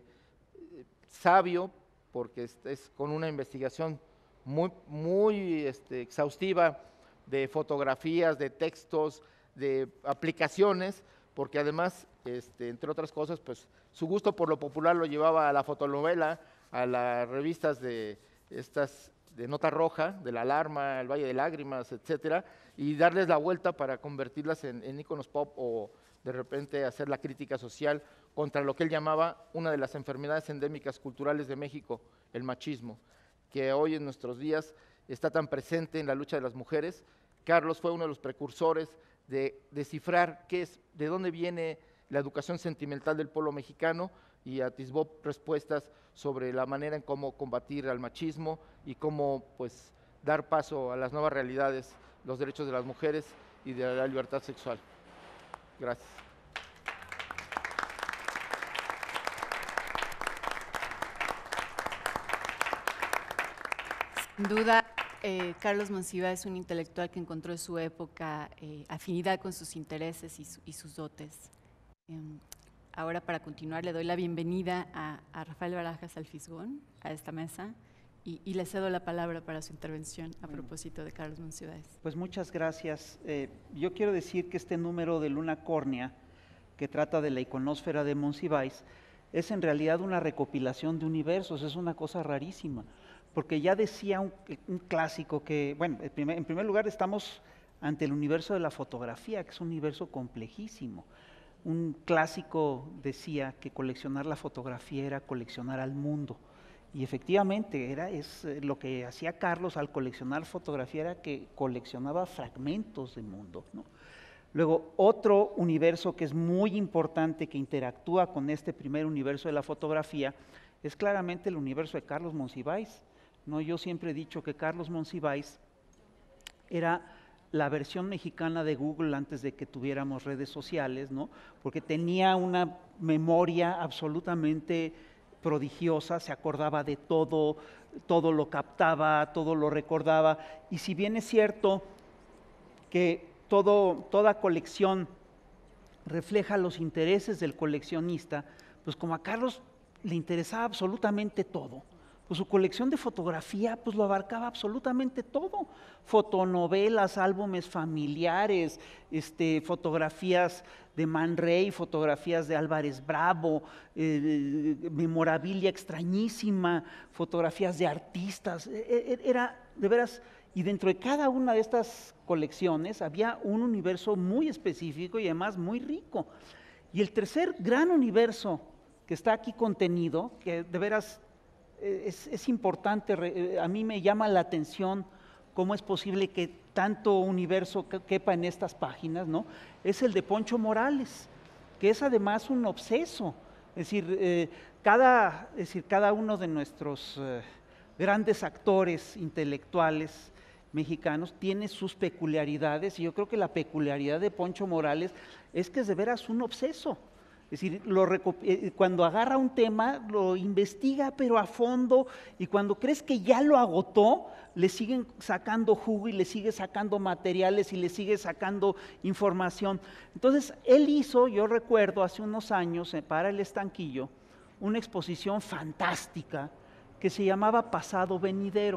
sabio, porque es, es con una investigación muy, muy este, exhaustiva de fotografías, de textos, de aplicaciones, porque además, este, entre otras cosas, pues su gusto por lo popular lo llevaba a la fotonovela, a las revistas de estas de Nota Roja, de La Alarma, El Valle de Lágrimas, etcétera, y darles la vuelta para convertirlas en, en íconos pop o de repente hacer la crítica social contra lo que él llamaba una de las enfermedades endémicas culturales de México, el machismo, que hoy en nuestros días está tan presente en la lucha de las mujeres. Carlos fue uno de los precursores de descifrar qué es, de dónde viene la educación sentimental del pueblo mexicano, y atisbó respuestas sobre la manera en cómo combatir al machismo y cómo pues dar paso a las nuevas realidades, los derechos de las mujeres y de la libertad sexual. Gracias. Sin duda, eh, Carlos Monsiváis es un intelectual que encontró en su época eh, afinidad con sus intereses y, su, y sus dotes. Eh, ahora, para continuar, le doy la bienvenida a, a Rafael Barajas Alfisgón, a esta mesa, y, y le cedo la palabra para su intervención a propósito de Carlos Monsiváis. Pues muchas gracias. Eh, yo quiero decir que este número de Luna Córnea, que trata de la iconósfera de Monsiváis, es en realidad una recopilación de universos, es una cosa rarísima, porque ya decía un, un clásico que, bueno, en primer, en primer lugar estamos ante el universo de la fotografía, que es un universo complejísimo. Un clásico decía que coleccionar la fotografía era coleccionar al mundo, y efectivamente era, es, lo que hacía Carlos al coleccionar fotografía era que coleccionaba fragmentos de mundo, ¿no? Luego, otro universo que es muy importante, que interactúa con este primer universo de la fotografía, es claramente el universo de Carlos Monsiváis, ¿no? Yo siempre he dicho que Carlos Monsiváis era la versión mexicana de Google antes de que tuviéramos redes sociales, ¿no? Porque tenía una memoria absolutamente prodigiosa, se acordaba de todo, todo lo captaba, todo lo recordaba, y si bien es cierto que todo, toda colección refleja los intereses del coleccionista, pues como a Carlos le interesaba absolutamente todo, pues su colección de fotografía pues lo abarcaba absolutamente todo, fotonovelas, álbumes familiares, este, fotografías de Man Ray, fotografías de Álvarez Bravo, eh, memorabilia extrañísima, fotografías de artistas, era de veras, y dentro de cada una de estas colecciones había un universo muy específico y además muy rico. Y el tercer gran universo que está aquí contenido, que de veras es, es importante, a mí me llama la atención cómo es posible que tanto universo quepa en estas páginas, ¿no? Es el de Poncho Morales, que es además un obseso. Es decir, eh, cada, es decir, cada uno de nuestros eh, grandes actores intelectuales mexicanos tiene sus peculiaridades, y yo creo que la peculiaridad de Poncho Morales es que es de veras un obseso. Es decir, lo cuando agarra un tema, lo investiga pero a fondo, y cuando crees que ya lo agotó, le siguen sacando jugo y le sigue sacando materiales y le sigue sacando información. Entonces, él hizo, yo recuerdo, hace unos años, para el Estanquillo, una exposición fantástica que se llamaba Pasado Venidero.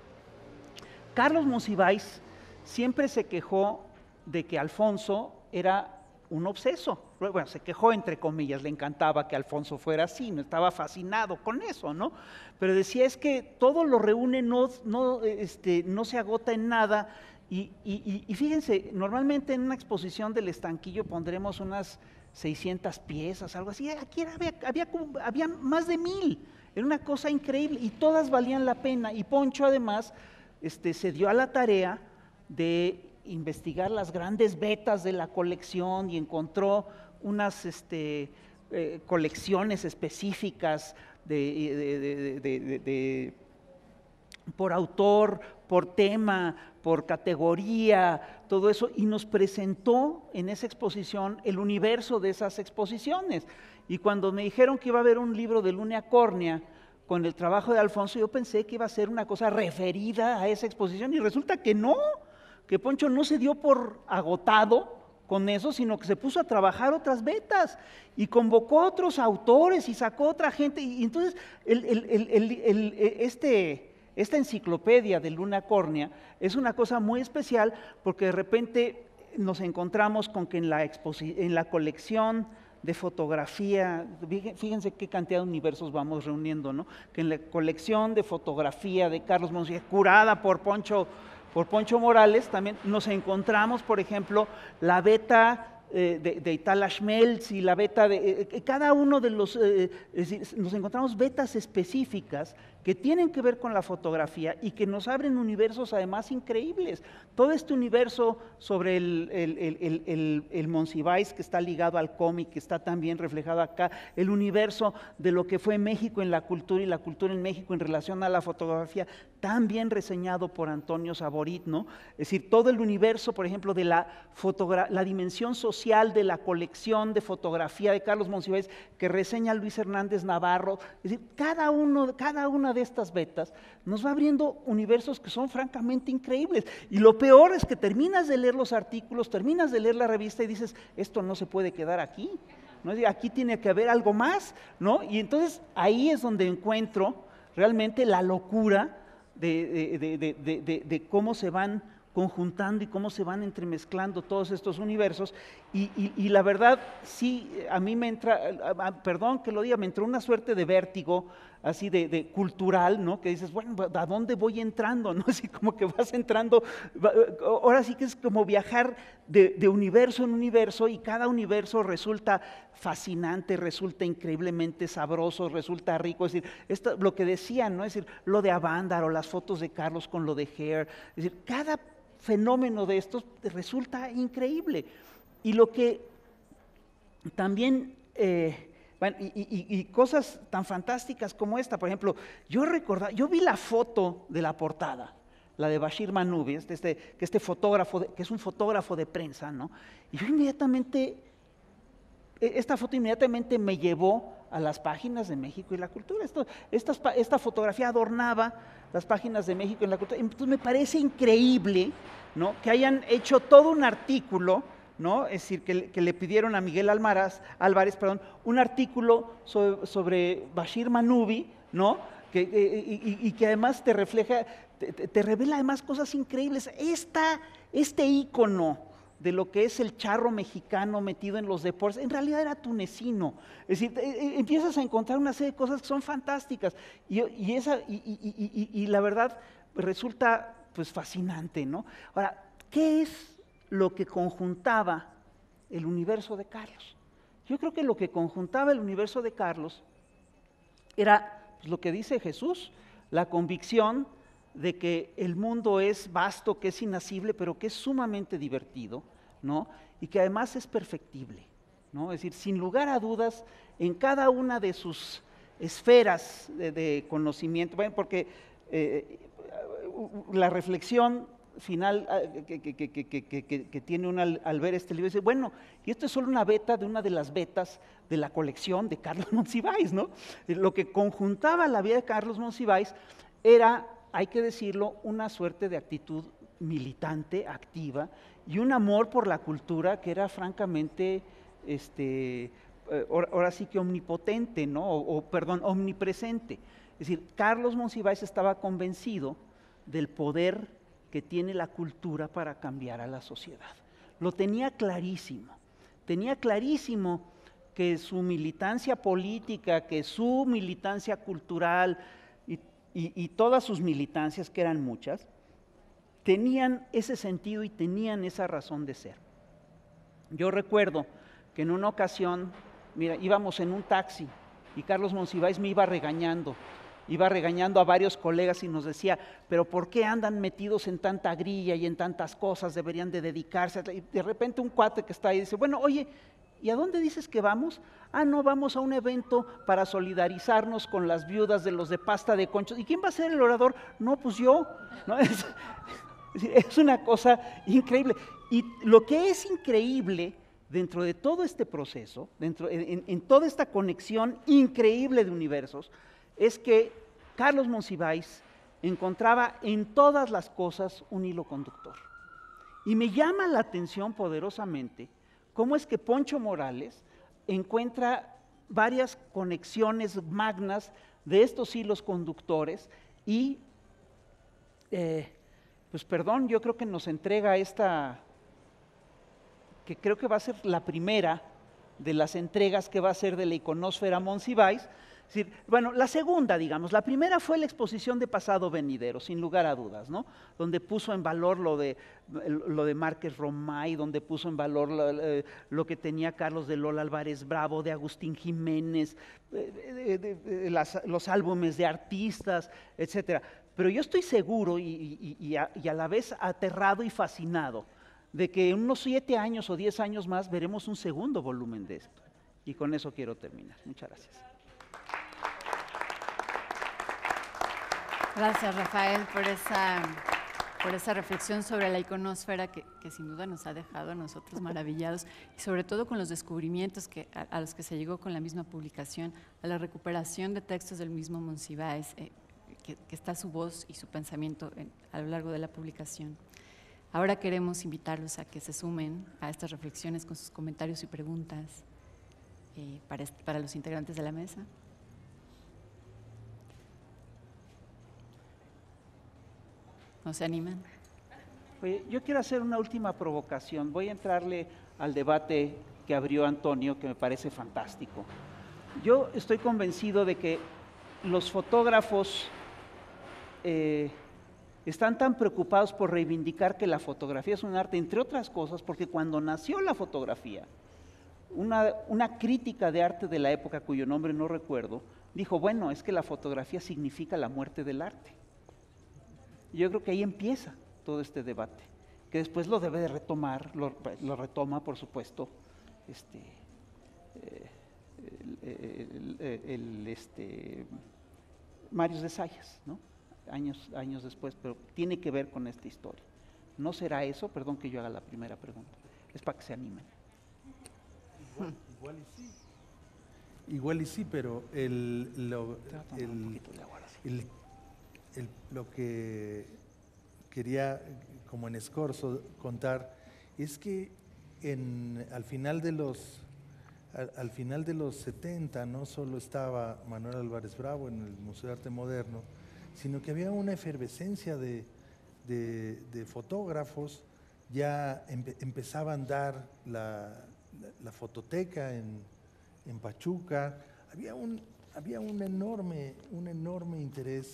Carlos Monsiváis siempre se quejó de que Alfonso era un obseso. Bueno, se quejó entre comillas, le encantaba que Alfonso fuera así, no estaba fascinado con eso, ¿no? Pero decía, es que todo lo reúne, no, no, este, no se agota en nada, y, y, y fíjense, normalmente en una exposición del Estanquillo pondremos unas seiscientas piezas, algo así, aquí era, había, había, había más de mil, era una cosa increíble, y todas valían la pena, y Poncho además este, se dio a la tarea de investigar las grandes vetas de la colección y encontró unas este, eh, colecciones específicas de, de, de, de, de, de, por autor, por tema, por categoría, todo eso, y nos presentó en esa exposición el universo de esas exposiciones. Y cuando me dijeron que iba a haber un libro de Luna Córnea con el trabajo de Alfonso, yo pensé que iba a ser una cosa referida a esa exposición, y resulta que no, que Poncho no se dio por agotado con eso, sino que se puso a trabajar otras vetas y convocó a otros autores y sacó a otra gente, y entonces el, el, el, el, el, este, esta enciclopedia de Luna Córnea es una cosa muy especial, porque de repente nos encontramos con que en la, en la colección de fotografía, fíjense qué cantidad de universos vamos reuniendo, ¿no? Que en la colección de fotografía de Carlos Monsiváis, curada por Poncho por Poncho Morales, también nos encontramos, por ejemplo, la beta eh, de, de Itala Schmelz y la beta de eh, cada uno de los, eh, es decir, nos encontramos betas específicas que tienen que ver con la fotografía y que nos abren universos además increíbles. Todo este universo sobre el, el, el, el, el, el Monsiváis, que está ligado al cómic, que está también reflejado acá, el universo de lo que fue México en la cultura y la cultura en México en relación a la fotografía, también reseñado por Antonio Saborit, ¿no? Es decir, todo el universo, por ejemplo, de la, la dimensión social de la colección de fotografía de Carlos Monsiváis, que reseña Luis Hernández Navarro. Es decir, cada, uno, cada una de estas betas nos va abriendo universos que son francamente increíbles. Y lo peor es que terminas de leer los artículos, terminas de leer la revista y dices, esto no se puede quedar aquí, ¿no? Aquí tiene que haber algo más, ¿no? Y entonces ahí es donde encuentro realmente la locura de, de, de, de, de, de cómo se van conjuntando y cómo se van entremezclando todos estos universos, y, y, y la verdad, sí, a mí me entra, perdón que lo diga, me entró una suerte de vértigo, así de, de cultural, ¿no? Que dices, bueno, ¿a dónde voy entrando? ¿No? Así como que vas entrando, ahora sí que es como viajar de, de universo en universo, y cada universo resulta fascinante, resulta increíblemente sabroso, resulta rico. Es decir, esto, lo que decían, ¿no? Es decir, lo de Avándaro, las fotos de Carlos con lo de Hare, es decir, cada fenómeno de estos resulta increíble. Y lo que también, eh, bueno, y, y, y cosas tan fantásticas como esta, por ejemplo, yo recordaba, yo vi la foto de la portada, la de Bashir Manoubi, este, este, que, este fotógrafo de, que es un fotógrafo de prensa, ¿no? Y yo inmediatamente, esta foto inmediatamente me llevó a las páginas de México y la cultura. Esto, esta, esta fotografía adornaba las páginas de México y la cultura. Entonces me parece increíble, ¿no? Que hayan hecho todo un artículo, ¿no? Es decir, que, que le pidieron a Miguel Almaraz, Álvarez, perdón, un artículo sobre, sobre Bashir Manoubi, ¿no? Que, eh, y, y que además te refleja, te, te revela además cosas increíbles. Esta, este ícono de lo que es el charro mexicano metido en los deportes, en realidad era tunecino. Es decir, empiezas a encontrar una serie de cosas que son fantásticas, y, y, esa, y, y, y, y la verdad resulta pues fascinante, ¿no? Ahora, ¿qué es lo que conjuntaba el universo de Carlos? Yo creo que lo que conjuntaba el universo de Carlos era pues, lo que dice Jesús, la convicción de que el mundo es vasto, que es inacible, pero que es sumamente divertido, ¿no? Y que además es perfectible, ¿no? Es decir, sin lugar a dudas, en cada una de sus esferas de, de conocimiento, bueno, porque eh, la reflexión final que, que, que, que, que, que tiene uno al, al ver este libro, dice, bueno, y esto es solo una beta de una de las betas de la colección de Carlos Monsiváis, ¿no? Lo que conjuntaba la vida de Carlos Monsiváis era, hay que decirlo, una suerte de actitud militante, activa, y un amor por la cultura que era francamente, este, eh, ahora sí que omnipotente, ¿no? O, o, perdón, omnipresente. Es decir, Carlos Monsiváis estaba convencido del poder que tiene la cultura para cambiar a la sociedad. Lo tenía clarísimo, tenía clarísimo que su militancia política, que su militancia cultural, Y, y todas sus militancias, que eran muchas, tenían ese sentido y tenían esa razón de ser. Yo recuerdo que en una ocasión, mira, íbamos en un taxi y Carlos Monsiváis me iba regañando, iba regañando a varios colegas y nos decía, pero ¿por qué andan metidos en tanta grilla y en tantas cosas? Deberían de dedicarse. Y de repente un cuate que está ahí dice, bueno, oye, ¿y a dónde dices que vamos? Ah, no, vamos a un evento para solidarizarnos con las viudas de los de pasta de conchos. ¿Y quién va a ser el orador? No, pues yo. ¿No? Es, es una cosa increíble. Y lo que es increíble dentro de todo este proceso, dentro, en, en toda esta conexión increíble de universos, es que Carlos Monsiváis encontraba en todas las cosas un hilo conductor. Y me llama la atención poderosamente cómo es que Poncho Morales encuentra varias conexiones magnas de estos hilos conductores y, eh, pues perdón, yo creo que nos entrega esta, que creo que va a ser la primera de las entregas que va a ser de la iconósfera Monsiváis, Es decir, bueno, la segunda, digamos, la primera fue la exposición de pasado venidero, sin lugar a dudas, ¿no? Donde puso en valor lo de, lo de Márquez Romay, donde puso en valor lo, lo que tenía Carlos de Lola Álvarez Bravo, de Agustín Jiménez, de, de, de, de las, los álbumes de artistas, etcétera. Pero yo estoy seguro y, y, y, a, y a la vez aterrado y fascinado de que en unos siete años o diez años más veremos un segundo volumen de esto. Y con eso quiero terminar. Muchas gracias. Gracias, Rafael, por esa, por esa reflexión sobre la iconósfera que, que sin duda nos ha dejado a nosotros maravillados, y sobre todo con los descubrimientos que, a, a los que se llegó con la misma publicación, a la recuperación de textos del mismo Monsiváis, eh, que, que está su voz y su pensamiento en, a lo largo de la publicación. Ahora queremos invitarlos a que se sumen a estas reflexiones con sus comentarios y preguntas eh, para, para los integrantes de la mesa. ¿No se animan? Oye, yo quiero hacer una última provocación. Voy a entrarle al debate que abrió Antonio, que me parece fantástico. Yo estoy convencido de que los fotógrafos eh, están tan preocupados por reivindicar que la fotografía es un arte, entre otras cosas, porque cuando nació la fotografía, una, una crítica de arte de la época, cuyo nombre no recuerdo, dijo, bueno, es que la fotografía significa la muerte del arte. Yo creo que ahí empieza todo este debate, que después lo debe de retomar, lo, lo retoma, por supuesto, este, eh, el, el, el, este, Marius de Zayas, ¿no? años, años después, pero tiene que ver con esta historia. ¿No será eso? Perdón que yo haga la primera pregunta, es para que se animen. Igual, igual y sí. Igual y sí, pero el, lo, el, el, el, lo que quería, como en escorzo, contar es que en, al final de los al, al final de los setenta no solo estaba Manuel Álvarez Bravo en el Museo de Arte Moderno, sino que había una efervescencia de, de, de fotógrafos. Ya empe, empezaba a andar la, la, la fototeca en, en Pachuca. Había un, había un enorme, un enorme interés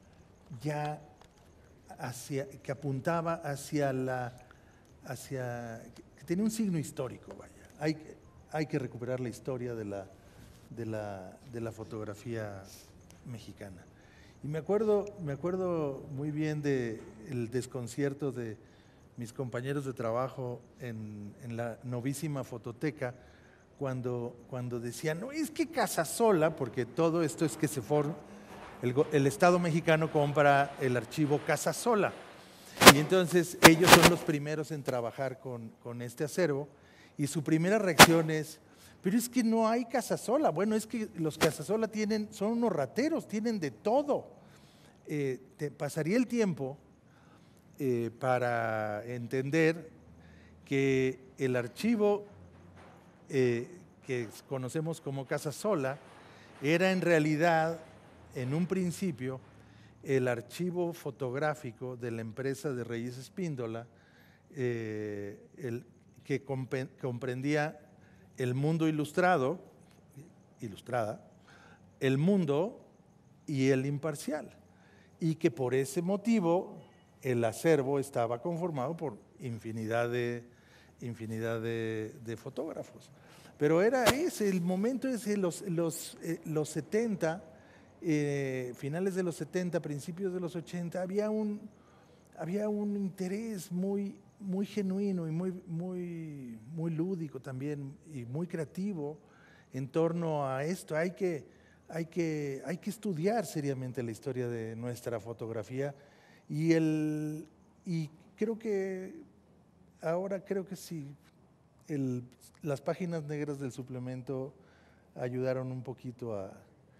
ya hacia, que apuntaba hacia la, hacia, que tenía un signo histórico, vaya. Hay, hay que recuperar la historia de la, de la, de la fotografía mexicana. Y me acuerdo, me acuerdo muy bien del desconcierto de mis compañeros de trabajo en, en la novísima fototeca, cuando, cuando decían, no, es que Casasola, porque todo esto es que se forma, el, el Estado mexicano compra el archivo Casasola, y entonces ellos son los primeros en trabajar con, con este acervo, y su primera reacción es, pero es que no hay Casasola. Bueno, es que los Casasola tienen, son unos rateros, tienen de todo. Eh, te pasaría el tiempo eh, para entender que el archivo eh, que conocemos como Casasola era en realidad, en un principio, el archivo fotográfico de la empresa de Reyes Espíndola, eh, el, que comprendía El Mundo Ilustrado, Ilustrada, El Mundo y El Imparcial, y que por ese motivo el acervo estaba conformado por infinidad de, infinidad de, de fotógrafos. Pero era ese, el momento ese, los, los, eh, los setenta, eh, finales de los setenta, principios de los ochenta, había un, había un interés muy, muy genuino y muy, muy, muy lúdico también, y muy creativo en torno a esto. Hay que, hay que, hay que estudiar seriamente la historia de nuestra fotografía, y, el, y creo que ahora creo que sí, el, las páginas negras del suplemento ayudaron un poquito a,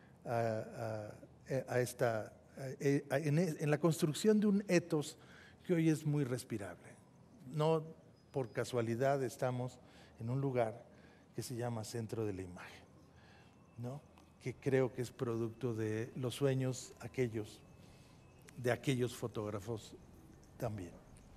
a, a, a esta, a, a, en, en la construcción de un ethos que hoy es muy respirable. No por casualidad estamos en un lugar que se llama Centro de la Imagen, ¿no? Que creo que es producto de los sueños aquellos, de aquellos fotógrafos también,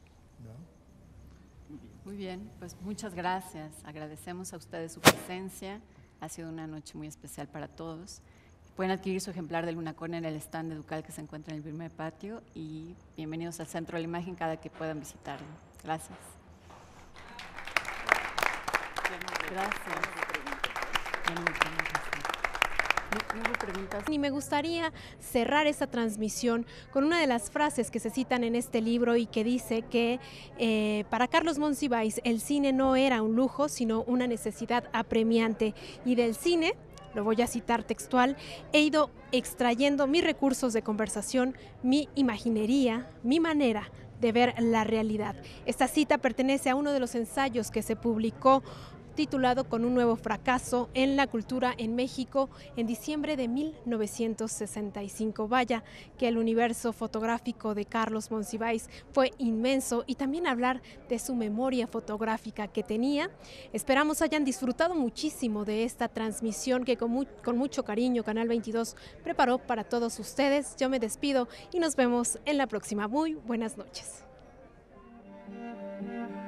¿no? Muy bien, pues muchas gracias. Agradecemos a ustedes su presencia. Ha sido una noche muy especial para todos. pueden adquirir su ejemplar de Luna Córnea en el stand de Ducal que se encuentra en el primer patio, y bienvenidos al Centro de la Imagen cada que puedan visitarlo. Gracias. Gracias. No, no hubo preguntas. Y me gustaría cerrar esta transmisión con una de las frases que se citan en este libro y que dice que eh, para Carlos Monsiváis el cine no era un lujo, sino una necesidad apremiante. Y del cine, lo voy a citar textual, he ido extrayendo mis recursos de conversación, mi imaginería, mi manera de ver la realidad. Esta cita pertenece a uno de los ensayos que se publicó titulado Con un nuevo fracaso en la cultura en México en diciembre de mil novecientos sesenta y cinco. Vaya que el universo fotográfico de Carlos Monsiváis fue inmenso, y también hablar de su memoria fotográfica que tenía. Esperamos hayan disfrutado muchísimo de esta transmisión que con, mu con mucho cariño Canal veintidós preparó para todos ustedes. Yo me despido y nos vemos en la próxima. Muy buenas noches.